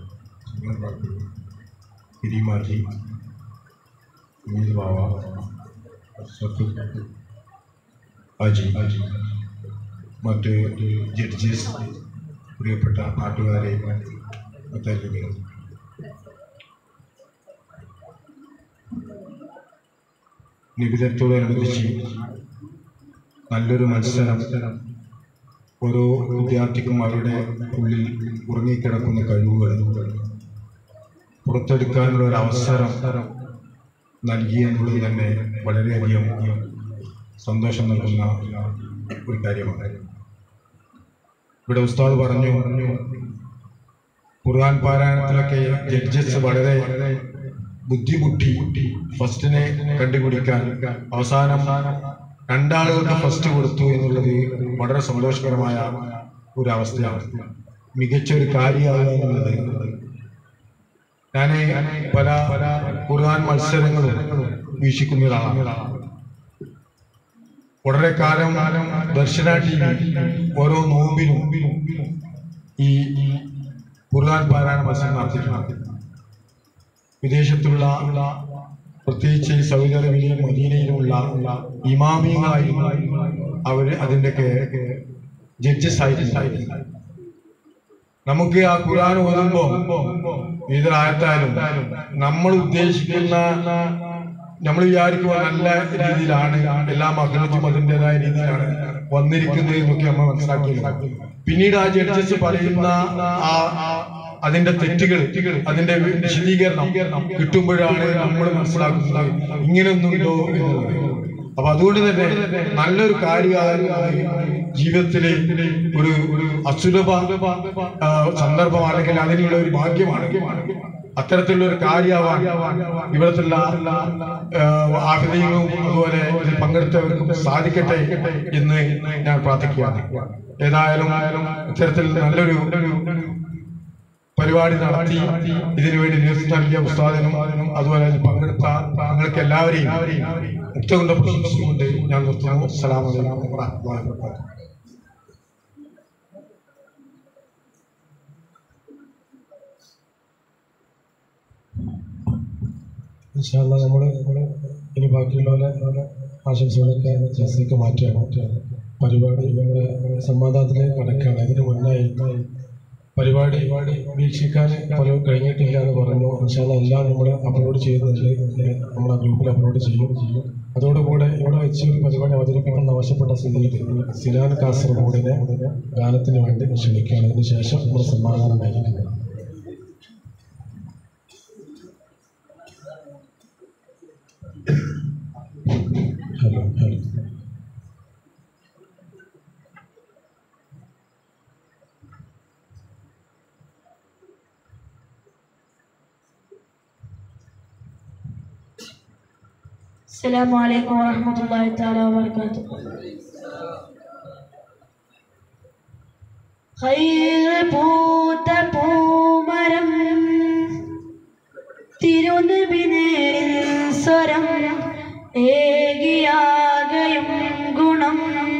करीमा जी, उम्मीद बाबा, അജി, മറ്റ് ജഡ്ജസ്, പ്രിയപ്പെട്ട നാട്ടുകാരെ, അധ്യാപകർ, നിബിധത്തോടനുബന്ധിച്ച് നല്ലൊരു മത്സരം ഓരോ വിദ്യാർത്ഥിക്കും അവരുടെ ഉള്ളിൽ ഉറങ്ങിക്കിടക്കുന്ന കഴിവുകൾ പുറത്തെടുക്കാനുള്ള ഒരു അവസരം നൽകി എന്നുള്ളത് തന്നെ വളരെയധികം സന്തോഷം നൽകുന്ന ഒരു കാര്യമാണ്. ഇവിടെ ഉസ്താദ് പറഞ്ഞു, ഖുർആൻ പാരായണത്തിലൊക്കെ ജഡ്ജസ് വളരെ ബുദ്ധിമുട്ടി ഫസ്റ്റിനെ കണ്ടുപിടിക്കാൻ അവസാനം 2 ആളുകൾക്ക് ഫസ്റ്റ് കൊടുത്തു എന്നുള്ളത് വളരെ സന്തോഷകരമായ ഒരു അവസ്ഥയാണ്. മികച്ചൊരു കാര്യമാകുക എന്നുള്ളത്. ഞാൻ പല ഖുർആൻ മത്സരങ്ങളും വീക്ഷിക്കുന്നതാണ്. വളരെ കാലം ദർശന TV ഓരോ നോമ്പിനും ഈ ഖുർആൻ പാരായണ മത്സരം നടത്തിയിട്ടുണ്ട്. വിദേശത്തുള്ള, പ്രത്യേകിച്ച് സൗദി അറേബ്യയിലും മദീനയിലുമുള്ള ഇമാമികളായി അവർ അതിൻ്റെയൊക്കെ ജഡ്ജസ് ആയിട്ട് നമുക്ക് ആ ഖുർആൻ ഓതുമ്പോൾ ഏതൊരായത്തായാലും നമ്മൾ ഉദ്ദേശിക്കുന്ന, നമ്മൾ വിചാരിക്കുക നല്ല രീതിയിലാണ്, എല്ലാ മഹ്റജും അതിൻ്റെതായ രീതിയിലാണ് വന്നിരിക്കുന്നത് എന്നൊക്കെ നമ്മൾ മനസ്സിലാക്കിയത്. പിന്നീട് ആ ജഡ്ജസ് പറയുന്ന അതിന്റെ തെറ്റുകൾ, അതിന്റെ വിശദീകരണം കിട്ടുമ്പോഴാണ് നമ്മൾ മനസ്സിലാക്കുന്നത് ഇങ്ങനെയൊന്നുണ്ടോ എന്നുള്ളത്. അപ്പൊ അതുകൊണ്ട് തന്നെ നല്ലൊരു കാര്യമായി ജീവിതത്തിലെ ഒരു അസുലഭ സന്ദർഭം, അല്ലെങ്കിൽ അതിനുള്ള ഒരു ഭാഗ്യമാണ് അത്തരത്തിലുള്ളൊരു കാര്യമാവാൻ ഇവിടത്തുള്ള ആഫിദീങ്ങളും അതുപോലെ ഇതിൽ പങ്കെടുത്തവർക്കും സാധിക്കട്ടെ എന്ന് ഞാൻ പ്രാർത്ഥിക്കുകയാണ്. ഏതായാലും ഇത്തരത്തിൽ നല്ലൊരു പരിപാടി നടത്തി ഇതിനുവേണ്ടി നേതൃത്വം നൽകിയ ഉസ്താദിനും അതുപോലെ പങ്കെടുത്ത നിങ്ങൾക്ക് എല്ലാവരെയും മുക്തകൊണ്ട് പ്രശംസിച്ചുകൊണ്ട് ഞാൻ നിർത്തുന്നു. അസ്സലാമു അലൈക്കും വറഹ്മത്തുള്ളാഹി വബറകാതുഹു. നമ്മള് ഇനി ബാക്കിയുള്ള ആശംസകളൊക്കെ ജലസയ്ക്ക് മാറ്റുകയാണ്. പരിപാടി ഇവിടെ സമാധാനത്തിലേക്ക് കടക്കുകയാണ്. ഇതിന് മുന്നായി പരിപാടി വീക്ഷിക്കാൻ പലരും കഴിഞ്ഞിട്ടില്ല എന്ന് പറഞ്ഞു. ഇൻഷാല്ലാ എല്ലാം നമ്മൾ അപ്ലോഡ് ചെയ്യുന്നുണ്ട്, നമ്മളെ ഗ്രൂപ്പിൽ അപ്ലോഡ് ചെയ്യും. അതോടുകൂടെ ഇവിടെ വെച്ച് ഒരു പരിപാടി അവതരിപ്പിക്കണം ആവശ്യപ്പെട്ട സ്ഥിതിയിൽ സിനാൻ കാസർഗോഡിനെ ഗാനത്തിന് വേണ്ടി ക്ഷണിക്കുകയാണ്. അതിന് ശേഷം നമ്മൾ സമാധാനം നയിക്കുന്നത്. السلام عليكم ورحمة الله تعالى وبركاته. خير പൂത്ത പൂമരം തിരുനബിനേരിൽ സ്വരം ഏകിയാകയും ഗുണം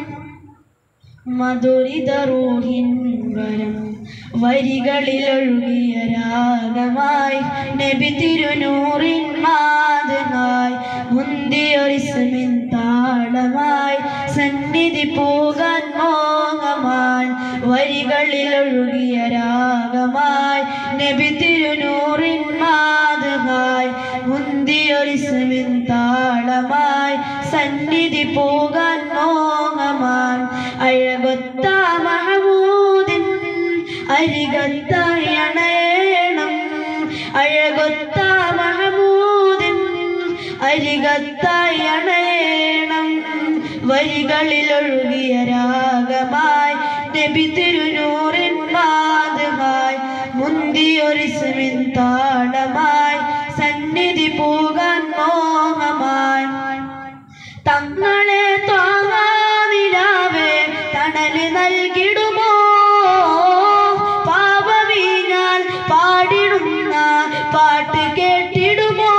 മധുരിത റൂഹിൻ വരം വരികളിൽ ഒഴുകിയ രാഗമായി നബി തിരുനൂറിൻ മാതമായി മുന്തിയൊരിസ്മിൻ താളമായി സന്നിധി പോകാൻ മോഹമായി വരികളിൽ ഒഴുകിയ രാഗമായി നബി തിരുനൂറിൻ മാതമായി മുന്തിയൊരിസ്മിൻ താളമായി സന്നിധി പോകാൻ മോഹമായി അഴകൊത്ത മഹമൂദിൻ അരികത്തായി അണയണം അഴകൊത്ത മഹമൂദിൻ അരികത്തായി അണയണം വരികളിൽ ഒഴുകിയ രാഗമായി നബി തിരുനൂറിൻ മാതമായി മുന്തിയൊരിസ്മിൻ താളമായി സന്നിധി പോകാൻ മോഹമായി തങ്ങളെ താങ്ങാനിലാവേ തണല് നൽകിടുമോ പാപവീഞ്ഞാൽ പാടിടുന്ന പാട്ട് കേട്ടിടുമോ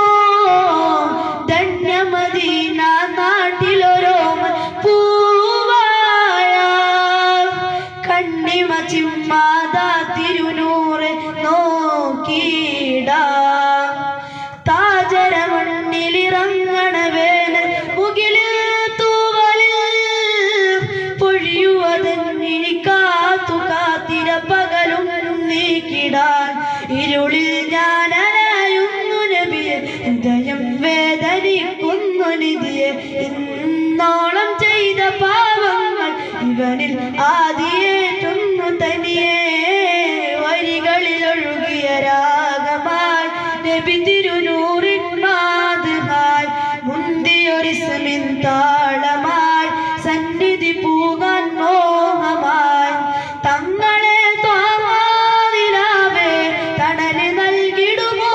ധന്യമദീന നാട്ടിലൊരോമ പൂവായ കണ്ണിമ ചിമ്മാതാ തിരുനൂറ് നോക്കിടാ താജര മണ്ണിലിറങ്ങണ വേനൽ മുകിലിൽ തൂവലിൽ പൊഴിയുവതെന്നിനി കാത്തു കാത്തിര പകലും നീക്കിടാൻ ഇരുളിൽ ഞാൻ അലയുന്നു നബിയെ ഹൃദയം വേദനിക്കുന്നു നിധിയെ ഇന്നോളം ചെയ്ത പാവങ്ങൾ ഇവനിൽ ആദിയേറ്റുന്നു തനിയെ വരികളിൽ ഒഴുകിയ രാഗമായി നബി തിരുനൂറിൻ മാതമായി മുന്തിയൊരിസ്മിൻ താളമായി സന്നിധി പോകാൻ മോഹമായി തങ്ങളെ താങ്ങാനിലാവേ തണല് നൽകിടുമോ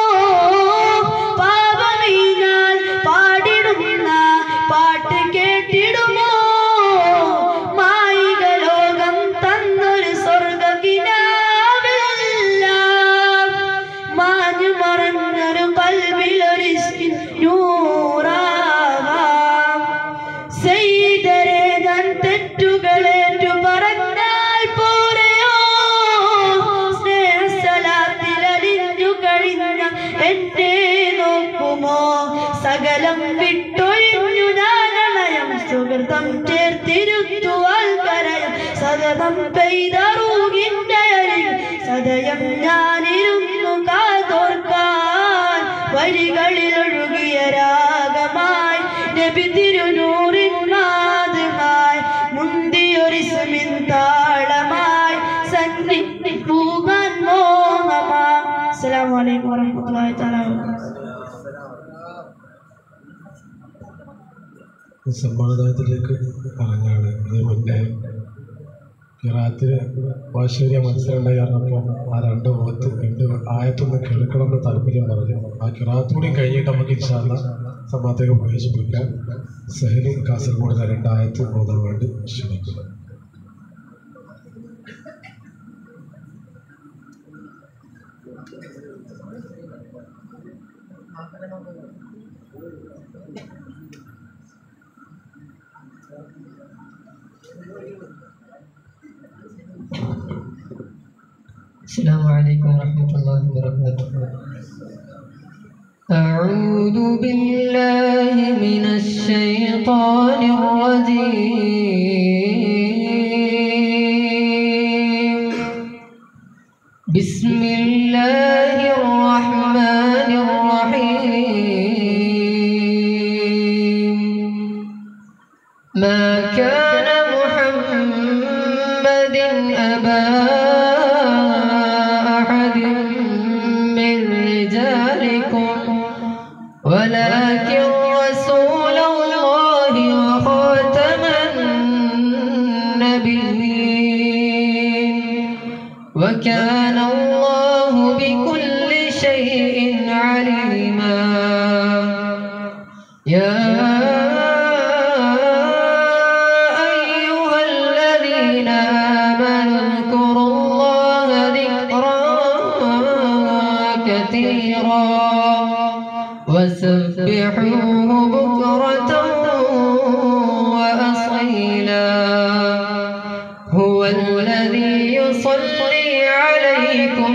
പാപമീഞ്ഞാൽ പാടിടുന്ന പാട്ട് കേട്ടിടുമോ മായിക ലോകം തന്നൊരു സ്വർഗകിനാവില്ല മാഞ്ഞു മറഞ്ഞൊരു കൽവിലൊരു നൂറാകാം സെയ്തരെ ഞാൻ തെറ്റുകളേറ്റു പറഞ്ഞാൽ പോരെയോ സ്നേഹസ്ഥലത്തിലലിഞ്ഞു കഴിഞ്ഞ എന്നെ നോക്കുമോ സകലം വിട്ടൊഴിഞ്ഞു ഞാനണയം സുഹൃതം ചേർത്തിരുത്തുവാൽ കരയം സതതം പെയ്തറൂകിന്റെ അരികിൽ സദയം ഞാനിരുന്നു കാതോർക്കാൻ വരികളിൽ ഒഴുകിയ രാഗമായി നബി തിരുനൂറിൻ മാതമായി മുന്തിയൊരിസ്മിൻ താളമായി സന്നിധി പോകാൻ മോഹമായി. അസ്സലാമു അലൈക്കും വറഹ്മത്തുള്ളാഹി തആല സമാധാനത്തിലേക്ക് പറഞ്ഞാണ്. അത് മുന്നേ ഖിറാഅത്തിന് വാശേരിയ മനസ്സിലുണ്ടായി പറഞ്ഞപ്പോൾ ആ രണ്ട് ആയത്തൊന്ന് കേൾക്കണമെന്ന് താല്പര്യം പറഞ്ഞു. ആ ഖിറാഅത്ത് കൂടി കഴിഞ്ഞിട്ട് നമുക്ക് ഇൻഷാ അല്ലാഹ് സമാത്തേക്ക് പ്രവേശിപ്പിക്കാം. സഹൽ കാസർഗോഡിലെ 2 ആയത്ത് ഓതാൻ വേണ്ടി ക്ഷണിക്കുന്നു. السلام عليكم ورحمة الله وبركاته. أعوذ بالله من الشيطان الرجيم. بسم الله الرحمن الرحيم. ما كان محمد أبا ولكن رسول الله وخاتم النبيين وكان الله بكل شيء عليما. يا أيها الذين آمنوا اذكروا الله ذكرا كثيرا وسبحوه بكرة وأصيلا. هو الذي يصلي عليكم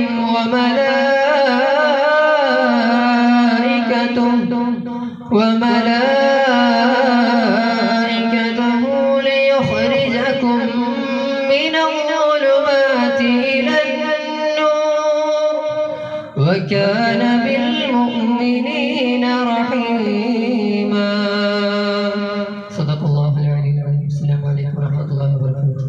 وملائكته ليخرجكم من الظلمات إلى النور وكان بالمؤمنين رحيما. صدق الله العلي العظيم. السلام عليكم ورحمة الله وبركاته.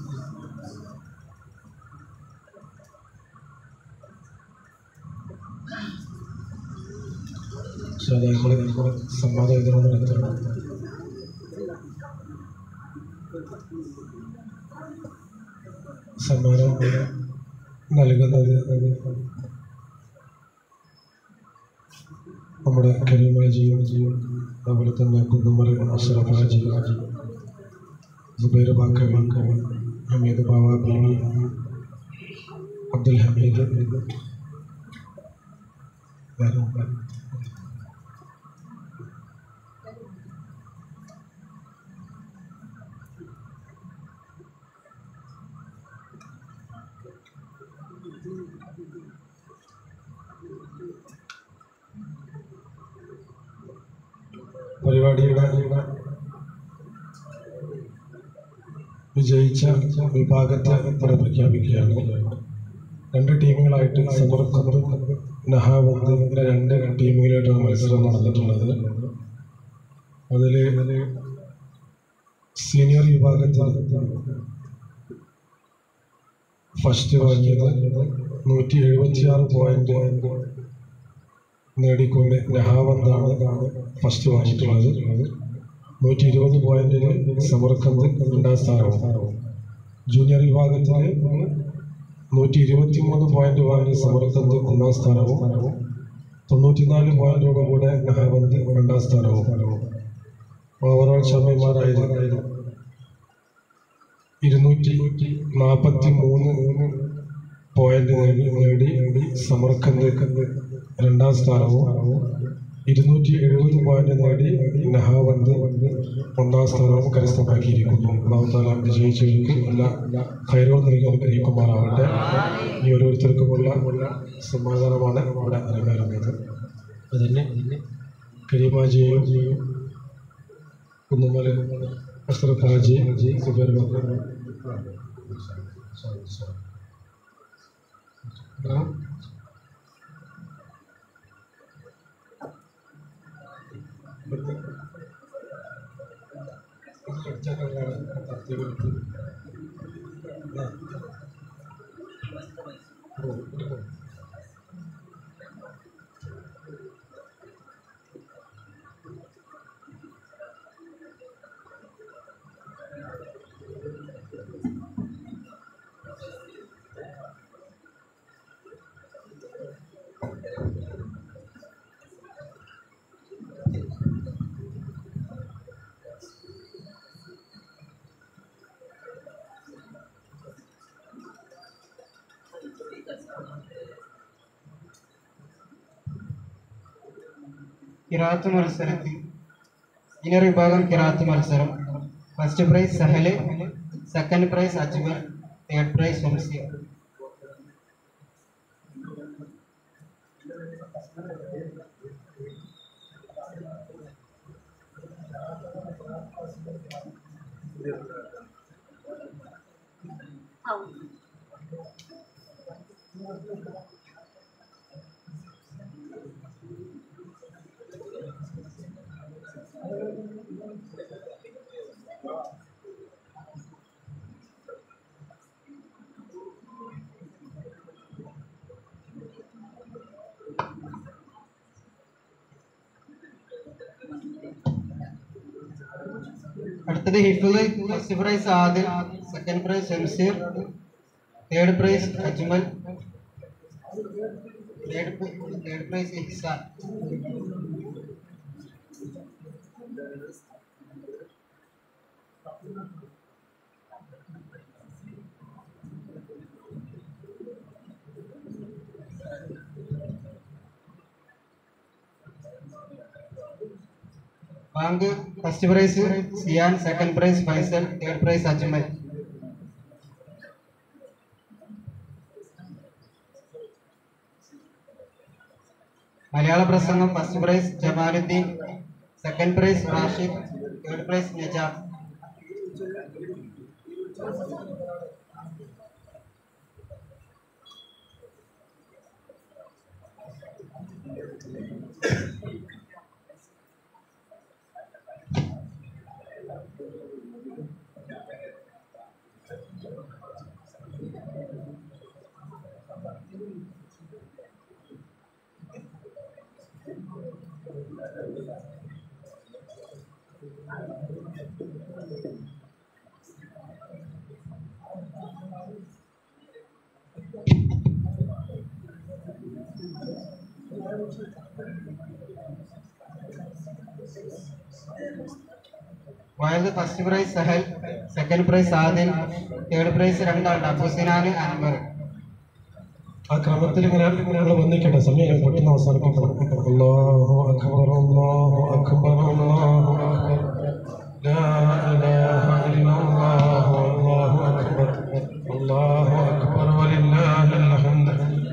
സമ്മാനം നൽകുന്നത് നമ്മുടെ കരീമാജിയും അതുപോലെ തന്നെ കുന്നുമൽ അഷ്റഫ് ഹാജി, സുബൈർ ബാക്കവി, ഹമീദ് ബാവ ബീവി, അബ്ദുൽ ഹമീദ്, പരിപാടിയുടെ വിജയിച്ച വിഭാഗത്തെ പ്രഖ്യാപിക്കുകയാണ്. 2 ടീമുകളായിട്ട് സമർക്കന്ത് നഹാബന്ത് 2 ടീമുകളായിട്ടാണ് മത്സരം നടന്നിട്ടുള്ളത്. അതിൽ സീനിയർ വിഭാഗത്തിൽ ഫസ്റ്റ് വാങ്ങിയത് 176 പോയിന്റ് നേടിക്കൊണ്ട് നഹാബന്താണ് ഫസ്റ്റ് വാങ്ങിയിട്ടുള്ളത്. 120 പോയിന്റിൽ സമർക്കന്ത് 2ാം സ്ഥാനവും. ജൂനിയർ വിഭാഗത്തിൽ 123 പോയിന്റ് വാങ്ങി സമർക്കന്ത് 1ാം സ്ഥാനവും. 94 പോയിന്റോടുകൂടെ നഹാബന്ത് 2ാം സ്ഥാനവും. ഓവറോൾ ചാമ്പ്യന്മാരായിരുന്നു 243 പോയിന്റ് നേടി സമർക്കന്ത് 2ാം സ്ഥാനവും. 270 പോയിന്റ് നേടി നഹാബന്ത് 1ാം സ്ഥാനവും കരസ്ഥമാക്കിയിരിക്കുന്നു. അല്ലാഹു തആല വിജയിച്ചവർക്ക് എല്ലാ ഖൈറുകൾ നൽകി അനുഗ്രഹിക്കുമാറാവട്ടെ. ഈ ഓരോരുത്തർക്കുമുള്ള സമാധാനമാണ് ഇവിടെ അരങ്ങേറുന്നത്. അതിന് കരീമാജിയും കുന്നുമൽ അഷ്റഫ് ഹാജി, സുബൈർ ബാക്കവി, കിറാത്ത് മത്സരത്തിൽ സീനിയർ വിഭാഗം കിറാത്ത് മത്സരം. First prize Sahal, second prize Ajmal, third prize Hamsiya. അടുത്തത് ഹിഫ്ള്. First prize Adil, second prize Shamseer, third prize Ajmal, third prize Ihsan. ബാങ്ക്. First prize Siyan, second prize Faisal, third prize Ajmal. Malayala പ്രസംഗം. First prize Jamaluddin, second prize Rashid, third prize Najam. വയൽഡ്. First prize Sahal, second prize Adil, third prize രണ്ടാളുടെ അബുസിനാന്, അൻവർ. ആ ക്രമത്തിൽ ഇങ്ങനെ വന്നിക്കട്ടെ. സമയം പെട്ടെന്ന് അവസാനിപ്പിക്കണം. അല്ലാഹു അക്ബർ, അല്ലാഹു അക്ബർ, അല്ലാഹു അക്ബർ, ലാ ഇലാഹ ഇല്ലല്ലാഹു, അല്ലാഹു അക്ബർ, അല്ലാഹു അക്ബർ, വലില്ലാഹിൽ ഹംദ്.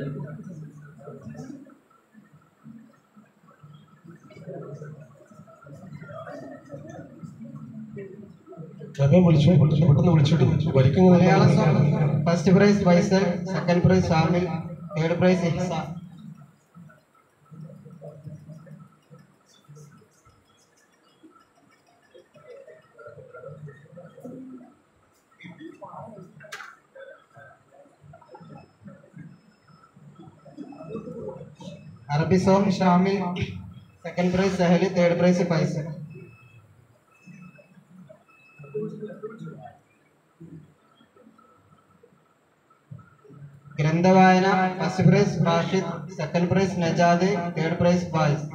പെട്ടെന്ന് വിളിച്ചോട്ട് Malayala song. First prize Faisal, second prize Shamil, third prize Ihsan. അറബി song Shamil, second prize Sahal, third prize Faisal. ഗ്രന്ഥവായന. First prize Rashid, second prize Najad, third prize Fayis.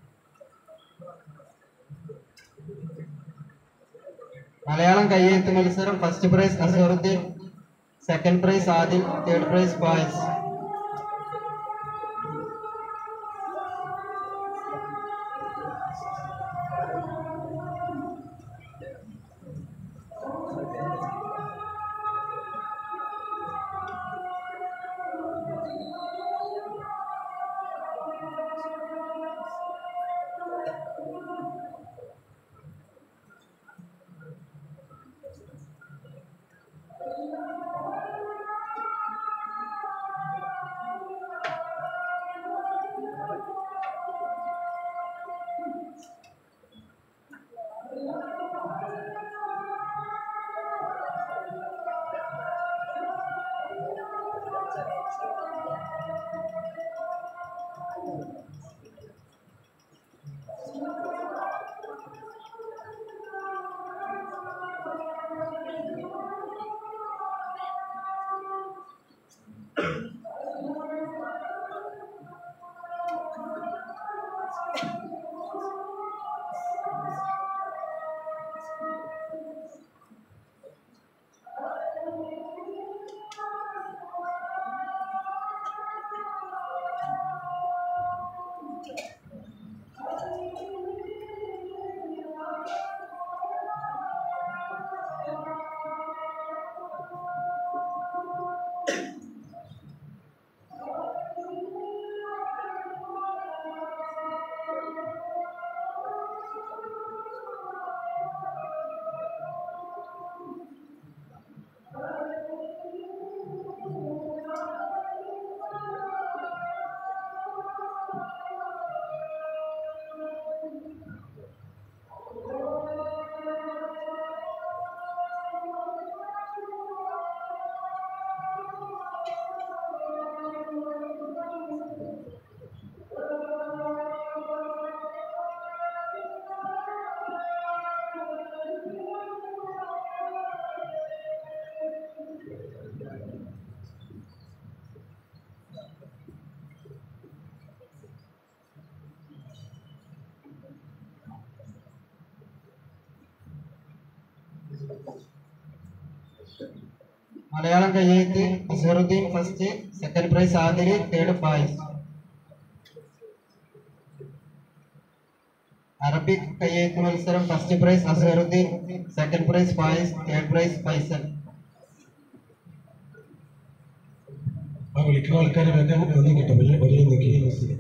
Malayalam കയ്യെഴുത്ത് മത്സരം. First prize Azharuddin, second prize Adil, third prize Fayis. Malayalam കയ്യെഴുത്ത് Azharuddin first, second prize Adil, third Fayis. Arabic കയ്യെഴുത്ത് മത്സരം first prize Azharuddin, second prize Fayis, third prize Faisal. ആ വിളിക്കുന്ന ആൾക്കാരെ വേഗം ഒന്നും കിട്ടും, വലിയ നിൽക്കി.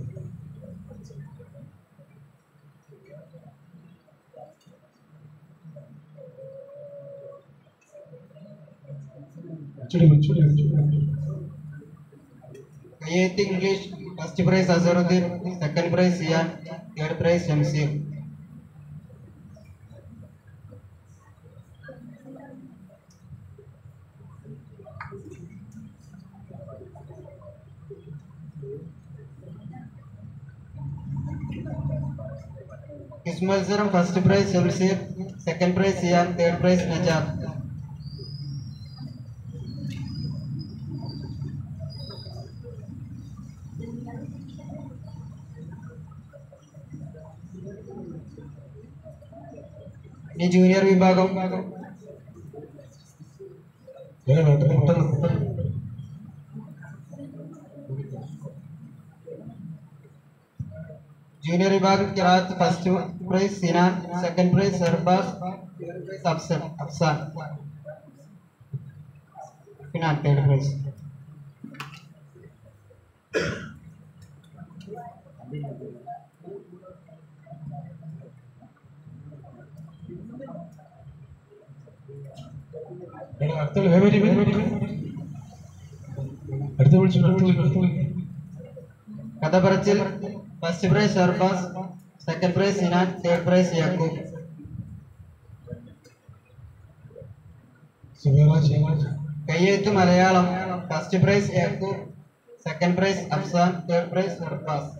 കയ്യെഴുത്ത് English first prize Azharuddin, second prize Siyan, third prize Shamseer. Quiz മത്സരം first prize Shamseer, second prize Siyan, third prize Najab. ഇനി ജൂനിയർ വിഭാഗം. ജൂനിയർ വിഭാഗം ഖിറാഅത്ത് first prize Sinan, second prize Sarbas, third prize Afsan, പിന്നെ തേർഡ് പ്രൈസ്. കഥ പറച്ചിൽ first prize Sharbas, second prize Sinan, third prize Yakub. കയ്യെഴുത്ത് Malayalam first prize Yakub, second prize Afsan, third prize Sharbas.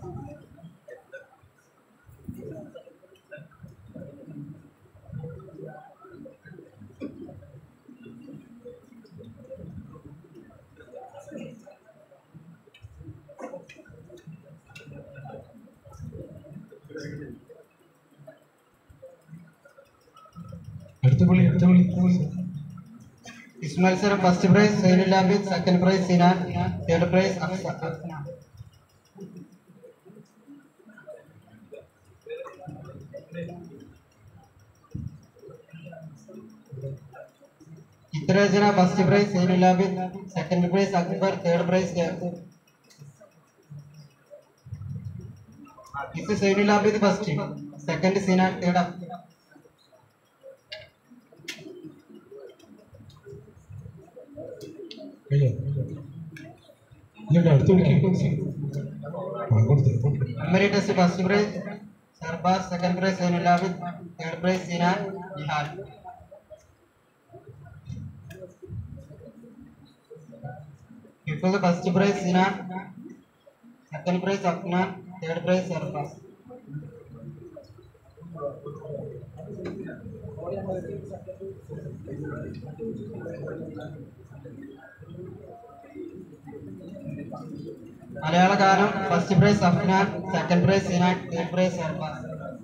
Quiz മത്സരം first prize Zainul Abid, second prize Sinan, third prize Afsan. ചിത്രരചന first prize Zainul Abid, second prize Akbar, third prize Yakub. ഇത് Zainul Abid first, second Sinan, third Akbar. Memory test first prize Sarbas, second prize Zainul Abid, third prize Sinan, Nihal. ഇപ്പോൾ first prize Sinan, second prize Afnan, third prize Sarbas. Malayala ഗാനം first prize Afnan, second prize Sinan, third prize Sarbas.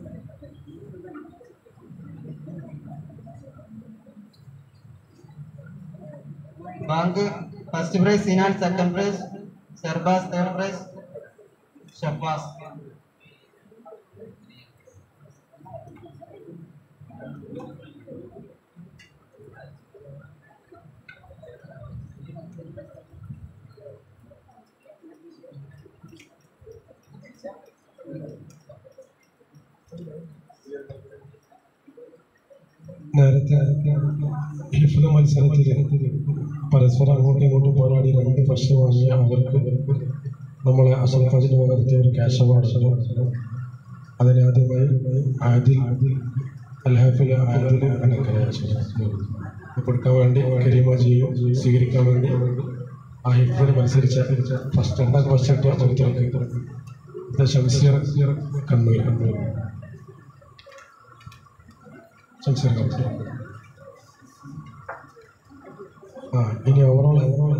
ബാങ്ക് first prize Sinan, second prize Sarbas, third price ഷബ്ബാസ്. നേരത്തെ ഹിഫ്ള് മത്സരത്തിൽ പരസ്പരം അങ്ങോട്ടും ഇങ്ങോട്ടും പോരാടി 2 ഫസ്റ്റ് വാങ്ങിയ അവർക്ക് നമ്മളെ അസൽഫാജിന് നടത്തിയ ഒരു ക്യാഷ് അവാർഡ്. അതിനാദ്യമായി ആദിൽ അൽഹാഫിൽ ആദിൽ കൊടുക്കാൻ വേണ്ടി കരീമാജിയും സ്വീകരിക്കാൻ വേണ്ടി ആ ഹിഫ്ളിൽ മത്സരിച്ച ഫസ്റ്റ് 2 ഫസ്റ്റ് കിട്ടിയ സുഹൃത്തുക്കൾക്ക് ഷംസീർ കണ്ണൂർ ഇനി ഓവറോൾ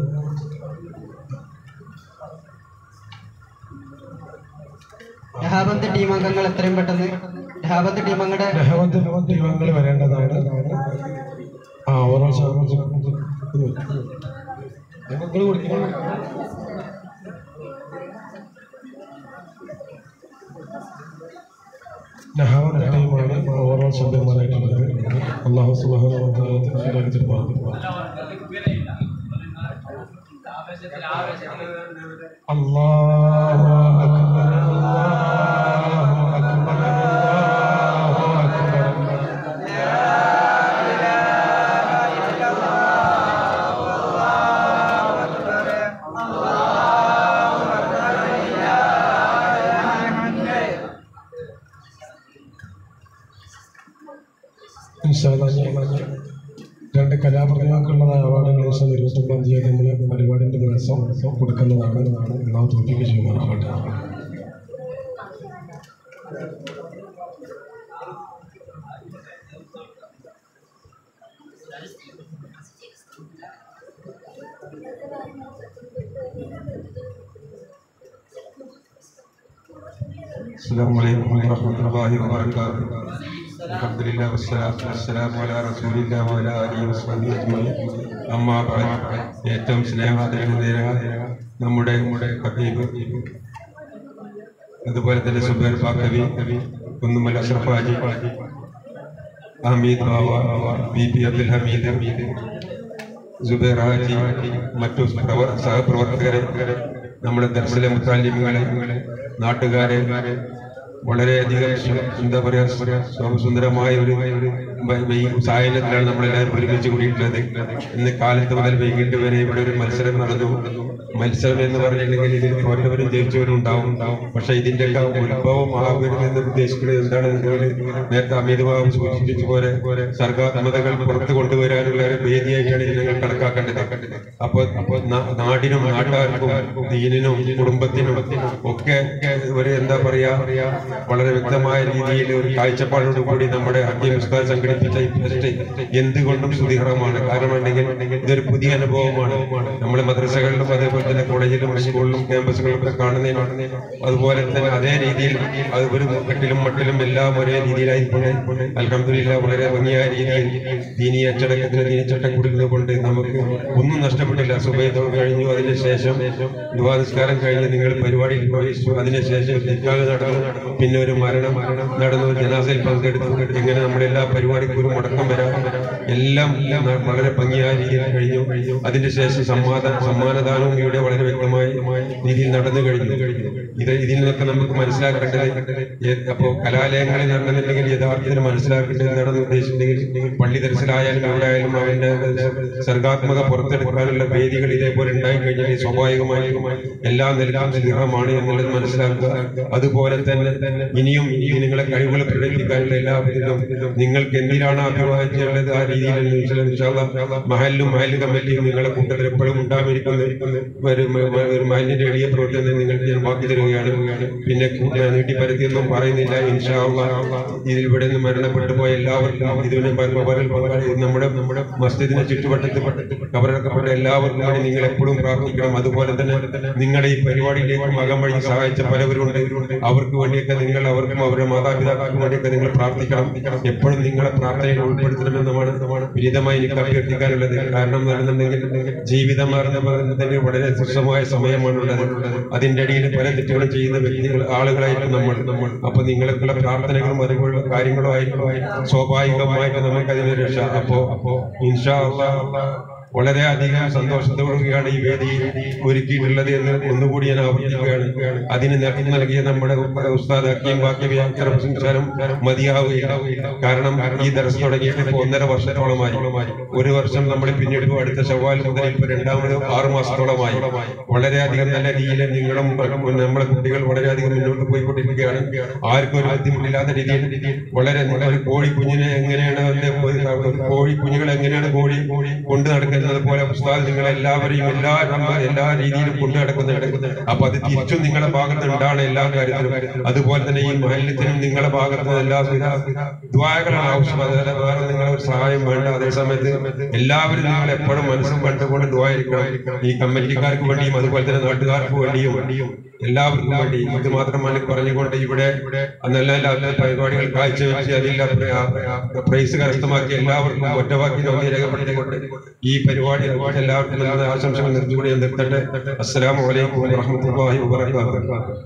നഹാബന്ത് ടീം അംഗങ്ങൾ എത്രയും പെട്ടെന്ന് നഹാബന്ത് ടീം അംഗങ്ങൾ വരേണ്ടതാണ്. ഓരോ ഞങ്ങൾ കൊടുക്കണം. നഹാവന്റെ ടീമാണ് ഓവറോൾ ചാമ്പ്യന്മാരായിട്ടുള്ളത്. അല്ലാഹു സുബ്ഹാനഹു വ തആല തൗഫീഖ് തരുമാറാകട്ടെ. അല്ലാഹു അക്ബർ അല്ലാഹു അക്ബർ അല്ലാഹു അക്ബർ. രണ്ട് കലാപ്രതിഭകൾക്കുള്ളതായ അവാർഡുകൾ 29-ാം തീയതി നമ്മൾ പരിപാടിൻ്റെ ദിവസം കൊടുക്കുന്നതാണ്. അല്ലാഹു തൗഫീഖ് ചെയ്യുമാറാകട്ടെ. അസ്സലാമു അലൈക്കും വറഹ്മത്തുള്ളാഹി വബറകാതുഹു. അൽഹംദുലില്ലാഹി വസ്സലാത്തു വസ്സലാമു അലാ റസൂലില്ലാഹി വഅലാ ആലിഹി വസഹ്ബിഹി അജ്മഈൻ. അമ്മാ ബഅദ്. ഏറ്റവും സ്നേഹാദരങ്ങളായ നമ്മുടെ ഖതീബ്, അതുപോലെ തന്നെ സുബൈർ ബാക്കവി, കുന്നുമൽ അഷ്റഫ് ഹാജി, ഹമീദ് ബാവ, ബി അബ്ദുൽ ഹമീദ്, സുബൈർ ഹാജി, മറ്റു സഹപ്രവർത്തകരെ, നമ്മുടെ ദർസിലെ മുത്താലിമുകളെ, നാട്ടുകാരെ, വളരെയധികം എന്താ പറയുക, സുന്ദരമായ ഒരു സാഹചര്യത്തിലാണ് നമ്മളെല്ലാവരും ഒരുമിച്ച് കൂടിയിട്ടുള്ളത്. ഇന്ന് കാലത്ത് മുതൽ വൈകിട്ട് വരെ ഇവിടെ ഒരു മത്സരം നടന്നു. മത്സരം എന്ന് പറഞ്ഞിട്ടുണ്ടെങ്കിൽ ഇതിൽ തോറ്റവരും ജയിച്ചവരും ഉണ്ടാവും. പക്ഷെ ഇതിൻ്റെയൊക്കെ ഉത്ഭവം ആവരുതെന്ന് ഉദ്ദേശിക്കുന്നത് എന്താണെന്ന് നേരത്തെ അമീത് ബാബു സൂചിപ്പിച്ച പോലെ സർഗാത്മകതകൾ പുറത്തു കൊണ്ടുവരാനുള്ള ഒരു വേദിയായിട്ടാണ് ഇത് ഞങ്ങൾ കണക്കാക്കേണ്ടത്. അപ്പോൾ നാടിനും നാട്ടുകാർക്കും ദീനിനും കുടുംബത്തിനും ഒക്കെ ഒരു എന്താ പറയാ വളരെ വ്യക്തമായ രീതിയിൽ ഒരു കാഴ്ചപ്പാടോടു കൂടി നമ്മുടെ അധ്യയ ഉസ്താദ് സംഘടിപ്പിച്ച ഈ ഫെസ്റ്റ് എന്തുകൊണ്ടും സുദീർഘമാണ്. കാരണം ഉണ്ടെങ്കിൽ ഇതൊരു പുതിയ അനുഭവമാണ്. നമ്മുടെ മദ്രസകളിലും അതേപോലെ തന്നെ കോളേജിലും സ്കൂളിലും ക്യാമ്പസുകളിലും ഒക്കെ കാണുന്നതിന് അതുപോലെ തന്നെ അതേ രീതിയിൽ അത് ഒരു കെട്ടിലും മട്ടിലും എല്ലാം ഒരേ രീതിയിലായിപ്പോഴേ അൽഹംദുലില്ലാഹ് വളരെ ഭംഗിയായ രീതിയിൽ ദീനീ അച്ചടക്കത്തിന് ദീനച്ചട്ടം കൊടുക്കുന്നത് നമുക്ക് ഒന്നും നഷ്ടപ്പെട്ടില്ല. സുബൈദ് കഴിഞ്ഞു, അതിനുശേഷം ദുആ നിസ്കാരം കഴിഞ്ഞ് നിങ്ങൾ പരിപാടിയിൽ പ്രവേശിച്ചു. അതിനുശേഷം നിക്കാഹ് നടന്നു, പിന്നെ ഒരു മരണം നടന്നു, ജനാസയിൽ പങ്കെടുത്തു. ഇങ്ങനെ നമ്മുടെ എല്ലാ പരിപാടിക്കും ഒരു മുടക്കം വരാം. എല്ലാം വളരെ ഭംഗിയായ രീതിയിൽ കഴിഞ്ഞു. അതിന്റെ ശേഷം സമ്മാനദാനവും ഇവിടെ വളരെ വ്യക്തമായ രീതിയിൽ നടന്നു കഴിഞ്ഞു. ഇതിൽ നിന്നൊക്കെ നമുക്ക് മനസ്സിലാക്കേണ്ടത്, അപ്പോൾ കലാലയങ്ങളിൽ നടന്നിട്ടുണ്ടെങ്കിൽ യഥാർത്ഥത്തിൽ മനസ്സിലാക്കേണ്ടത് എന്താണെന്ന് ഉദ്ദേശിച്ചിട്ടുണ്ടെങ്കിൽ പള്ളി ദർസിലായാലും എവിടെ ആയാലും അവന്റെ സർഗാത്മക പുറത്തെടുക്കാനുള്ള വേദികൾ ഇതേപോലെ ഉണ്ടായി കഴിഞ്ഞാൽ സ്വാഭാവികമായും എല്ലാ നിലയിലും ദൃഢമാണ് എന്നുള്ളത് മനസ്സിലാക്കുക. അതുപോലെ തന്നെ ഇനിയും നിങ്ങളെ കഴിവുകൾ പ്രകടിപ്പിക്കാനുള്ള എല്ലാ വിധത്തിലും നിങ്ങൾക്ക് എന്തിനാണ് അഭിവാഹിച്ചുള്ളത് ആ രീതിയിൽ മഹല്ലും മഹല്ല് കമ്മിറ്റിയും നിങ്ങളെ കൂട്ടത്തിൽ എപ്പോഴും ഉണ്ടായിരിക്കുന്ന ഒരു മഹല്ലിന്റെ എളിയ പ്രവർത്തനം നിങ്ങൾക്ക് ഞാൻ ബാക്കി തരികയാണ്. പിന്നെ നീട്ടിപ്പരത്തിയൊന്നും പറയുന്നില്ല. ഇൻഷാ അല്ലാഹ് ഇതിവിടെ നിന്ന് മരണപ്പെട്ടു പോയ എല്ലാവർക്കും ഇതിനെ നമ്മുടെ മസ്ജിദിനെ ചുറ്റുവട്ടത്തിൽ കബറടക്കപ്പെട്ട എല്ലാവർക്കും വേണ്ടി നിങ്ങൾ എപ്പോഴും പ്രാർത്ഥിക്കണം. അതുപോലെ തന്നെ നിങ്ങളുടെ ഈ പരിപാടിയിലേക്ക് മകം വഴി സഹായിച്ച പലവരുണ്ട്. അവർക്ക് വേണ്ടിയൊക്കെ നിങ്ങൾ അവർക്കും അവരുടെ മാതാപിതാക്കൾക്കും വേണ്ടിയൊക്കെ നിങ്ങൾ പ്രാർത്ഥിക്കണം. എപ്പോഴും നിങ്ങളെ പ്രാർത്ഥനയിൽ ഉൾപ്പെടുത്തണമെന്നാണ് വിനീതമായി എനിക്ക് അഭ്യർത്ഥിക്കാനുള്ളത്. കാരണം നടന്നുണ്ടെങ്കിൽ ജീവിതം തന്നെ വളരെ തുച്ഛമായ സമയമാണുള്ളത്. അതിന്റെ അടിയിൽ പല തെറ്റുകളും ചെയ്യുന്ന വ്യക്തികൾ ആളുകളായിട്ട് നമ്മൾ അപ്പൊ നിങ്ങൾക്കുള്ള പ്രാർത്ഥനകളും അതുപോലുള്ള കാര്യങ്ങളും ആയിട്ട് സ്വാഭാവികമായിട്ട് നമുക്ക് അതിനെ രക്ഷ. അപ്പോ ഇൻഷാ അല്ലാഹ് വളരെയധികം സന്തോഷത്തോടുകൂടിയാണ് ഈ വേദി ഒരുക്കിയിട്ടുള്ളത് എന്ന് ഒന്നുകൂടി ഞാൻ ആവർത്തിക്കുകയാണ്. അതിന് നേതൃത്വം നൽകിയ നമ്മുടെ ഉസ്താദ് ഹക്കീം ബാക്കവി പ്രശംസിച്ചാലും മതിയാവുകയില്ല. കാരണം ഈ ദർസ് തുടങ്ങിയിട്ട് ഇപ്പോൾ 1.5 വർഷത്തോളമായി. ഒരു വർഷം നമ്മൾ പിന്നീട് അടുത്ത ശവ്വാൽ മുതൽ ഇപ്പോൾ രണ്ടാമത് 6 മാസത്തോളമായി. വളരെയധികം നല്ല രീതിയിൽ നിങ്ങളും നമ്മളെ കുട്ടികൾ വളരെയധികം മുന്നോട്ട് പോയിക്കൊണ്ടിരിക്കുകയാണ്. ആർക്കും ഒരു ബുദ്ധിമുട്ടില്ലാത്ത രീതിയിൽ വളരെ ഒരു കോഴിക്കുഞ്ഞിനെ എങ്ങനെയാണ് കോഴിക്കുഞ്ഞുങ്ങൾ എങ്ങനെയാണ് കോഴി കൊണ്ടു നടക്കുന്നത് പോലെ ഉസ്താദ് നിങ്ങളെല്ലാവരെയും എല്ലാ രീതിയിലും കൊണ്ടു നടക്കുന്നുണ്ട്. അപ്പൊ അത് തിരിച്ചും നിങ്ങളുടെ ഭാഗത്ത് ഉണ്ടാണ് എല്ലാ കാര്യത്തിലും. അതുപോലെ തന്നെ ഈ മഹല്ലത്തിനും നിങ്ങളുടെ ഭാഗത്ത് എല്ലാ ദ്വാരകളാണ് ആവശ്യം. അതുപോലെ വേറെ നിങ്ങളെ ഒരു സഹായം വേണ്ട. അതേ സമയത്ത് എല്ലാവരും നിങ്ങൾ എപ്പോഴും മനസ്സും കണ്ടുകൊണ്ട് ദ്വാരിക്കണം. ഈ കമ്മിറ്റിക്കാർക്ക് വേണ്ടിയും അതുപോലെ തന്നെ നാട്ടുകാർക്ക് വേണ്ടിയും എല്ലാവർക്കും വേണ്ടി ഇത് മാത്രമാണ് പറഞ്ഞുകൊണ്ട് ഇവിടെ നല്ല പരിപാടികൾ കാഴ്ചവെച്ച് അതിലെ പ്രൈസ് കരസ്ഥമാക്കി എല്ലാവർക്കും ഒറ്റവാക്കി നന്ദി രേഖപ്പെടുത്തിക്കൊണ്ട് ഈ പരിപാടി എല്ലാവർക്കും നല്ല ആശംസകൾ നിർത്തിക്കൂടി നിർത്തട്ടെ. അസ്സലാമു അലൈക്കും വറഹ്മത്തുള്ളാഹി വബറകാതുഹു.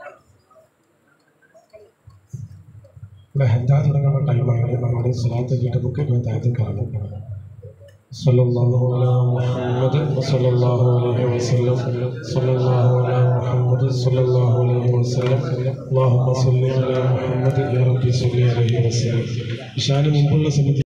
ഹജ്ജാ തുടങ്ങുന്ന ടൈമാണ്. നമ്മുടെ സ്വലാത്ത് കേട്ട് നമുക്ക് താഴത്തിൽ കാണും. സല്ലല്ലാഹു അലാ മുഹമ്മദ് സല്ലല്ലാഹു അലൈഹി വസല്ലം സല്ലല്ലാഹു അലാ മുഹമ്മദ് സല്ലല്ലാഹു അലൈഹി വസല്ലം അല്ലാഹുമ്മ സല്ലി അലാ മുഹമ്മദ് യാ റബ്ബി സല്ലി അലൈഹി വസല്ലം. ഇശാന് മുമ്പുള്ള സമിതി